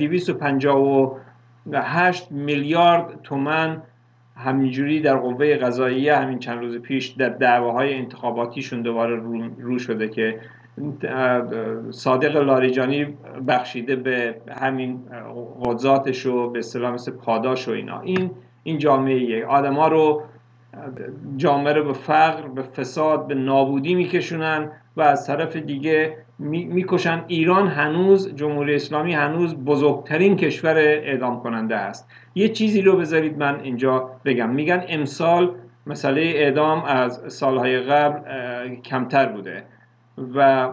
258 میلیارد تومان همینجوری در قوه قضاییه همین چند روز پیش در دعواهای انتخاباتیشون دوباره رو شده که صادق لاریجانی بخشیده به همین قضاتش و به اصطلاح مثل پاداش و اینا. این جامعه آدم‌ها رو، جامعه رو به فقر، به فساد، به نابودی میکشونن و از طرف دیگه میکشن. ایران هنوز، جمهوری اسلامی هنوز بزرگترین کشور اعدام کننده است. یه چیزی رو بذارید من اینجا بگم. میگن امسال مسئله اعدام از سالهای قبل کمتر بوده و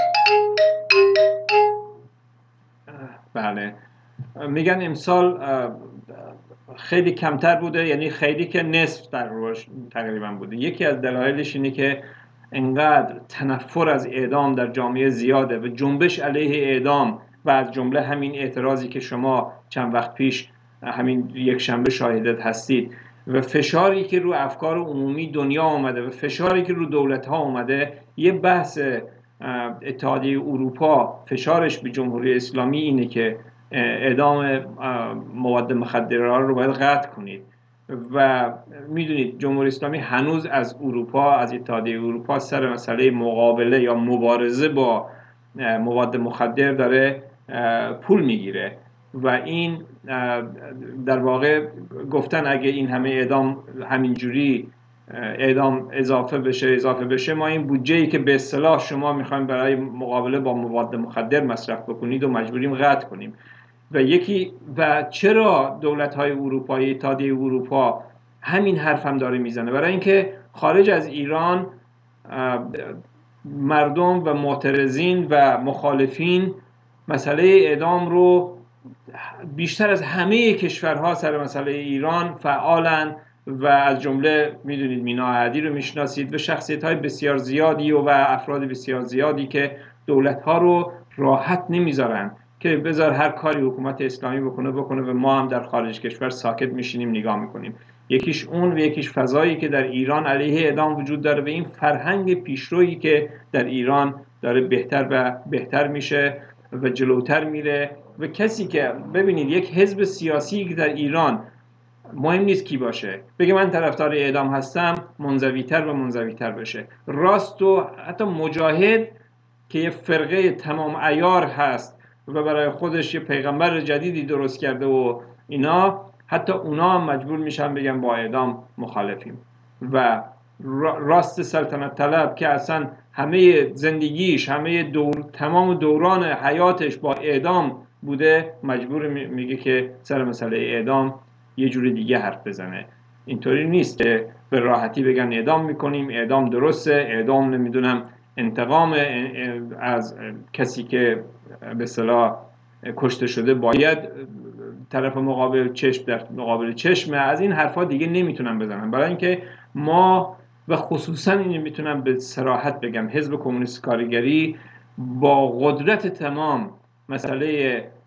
بله، میگن امسال خیلی کمتر بوده، یعنی خیلی که نصف تقریبا بوده. یکی از دلایلش اینه که انقدر تنفر از اعدام در جامعه زیاده و جنبش علیه اعدام و از جمله همین اعتراضی که شما چند وقت پیش همین یک شنبه شاهدت هستید و فشاری که رو افکار عمومی دنیا آمده و فشاری که رو دولت ها آمده. یه بحث اتحادیه اروپا فشارش به جمهوری اسلامی اینه که اعدام مواد مخدره رو باید قطع کنید و میدونید جمهوری اسلامی هنوز از اروپا، از اتحادیه اروپا سر مسئله مقابله یا مبارزه با مواد مخدر داره پول میگیره و این در واقع گفتن اگه این همه اعدام همینجوری اعدام اضافه بشه ما این بودجه‌ای که به اصطلاح شما میخوایم برای مقابله با مواد مخدر مصرف بکنید و مجبوریم قطع کنیم. و چرا دولت‌های اروپایی، اتحادیه اروپا همین حرف هم داره میزنه؟ برای اینکه خارج از ایران مردم و معترضین و مخالفین مسئله اعدام رو بیشتر از همه کشورها سر مسئله ایران فعالن و از جمله میدونید مینا احدی رو میشناسید و شخصیت‌های بسیار زیادی و افراد بسیار زیادی که دولت‌ها رو راحت نمیذارن که بذار هر کاری حکومت اسلامی بکنه و ما هم در خارج کشور ساکت میشینیم نگاه میکنیم. یکیش اون و یکیش فضایی که در ایران علیه اعدام وجود داره و این فرهنگ پیشرویی که در ایران داره بهتر و بهتر میشه و جلوتر میره. و کسی که ببینید یک حزب سیاسی که در ایران مهم نیست کی باشه بگه من طرفدار اعدام هستم، منزویتر و منزویتر بشه. راست و حتی مجاهد که یه فرقه تمام عیار هست و برای خودش یه پیغمبر جدیدی درست کرده و اینا، حتی اونا هم مجبور میشن بگن با اعدام مخالفیم. و راست سلطنت طلب که اصلا همه زندگیش، تمام دوران حیاتش با اعدام بوده، مجبور میگه که سر مسئله اعدام یه جوری دیگه حرف بزنه. اینطوری نیست که به راحتی بگن اعدام میکنیم، اعدام درسته، اعدام نمیدونم انتقام از کسی که به اصطلاح کشته شده باید طرف مقابل چشم در مقابل چشم. از این حرفا دیگه نمیتونن بزنن، برای اینکه ما و خصوصا این میتونم به صراحت بگم حزب کمونیست کارگری با قدرت تمام مسئله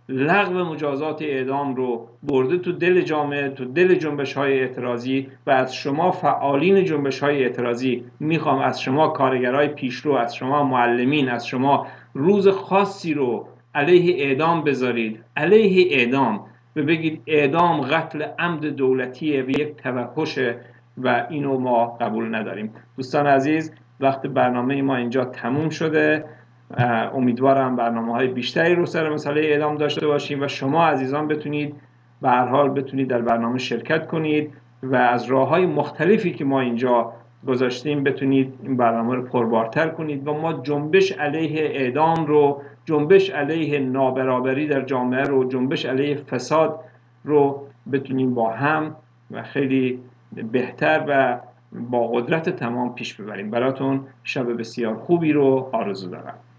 لغو مجازات اعدام رو برده تو دل جامعه، تو دل جنبش‌های اعتراضی و از شما فعالین جنبش‌های اعتراضی میخوام، از شما کارگرای پیشرو، از شما معلمین، از شما روز خاصی رو علیه اعدام بذارید، علیه اعدام، و بگید اعدام قتل عمد دولتیه و یک توحشه و اینو ما قبول نداریم. دوستان عزیز، وقت برنامه ما اینجا تموم شده. امیدوارم برنامه‌های بیشتری رو سر مسئله اعدام داشته باشیم و شما عزیزان بتونید به هر حال بتونید در برنامه شرکت کنید و از راه‌های مختلفی که ما اینجا گذاشتیم بتونید این برنامه رو پربارتر کنید و ما جنبش علیه اعدام رو، جنبش علیه نابرابری در جامعه رو، جنبش علیه فساد رو بتونیم با هم و خیلی بهتر و با قدرت تمام پیش ببریم. براتون شب بسیار خوبی رو آرزو دارم.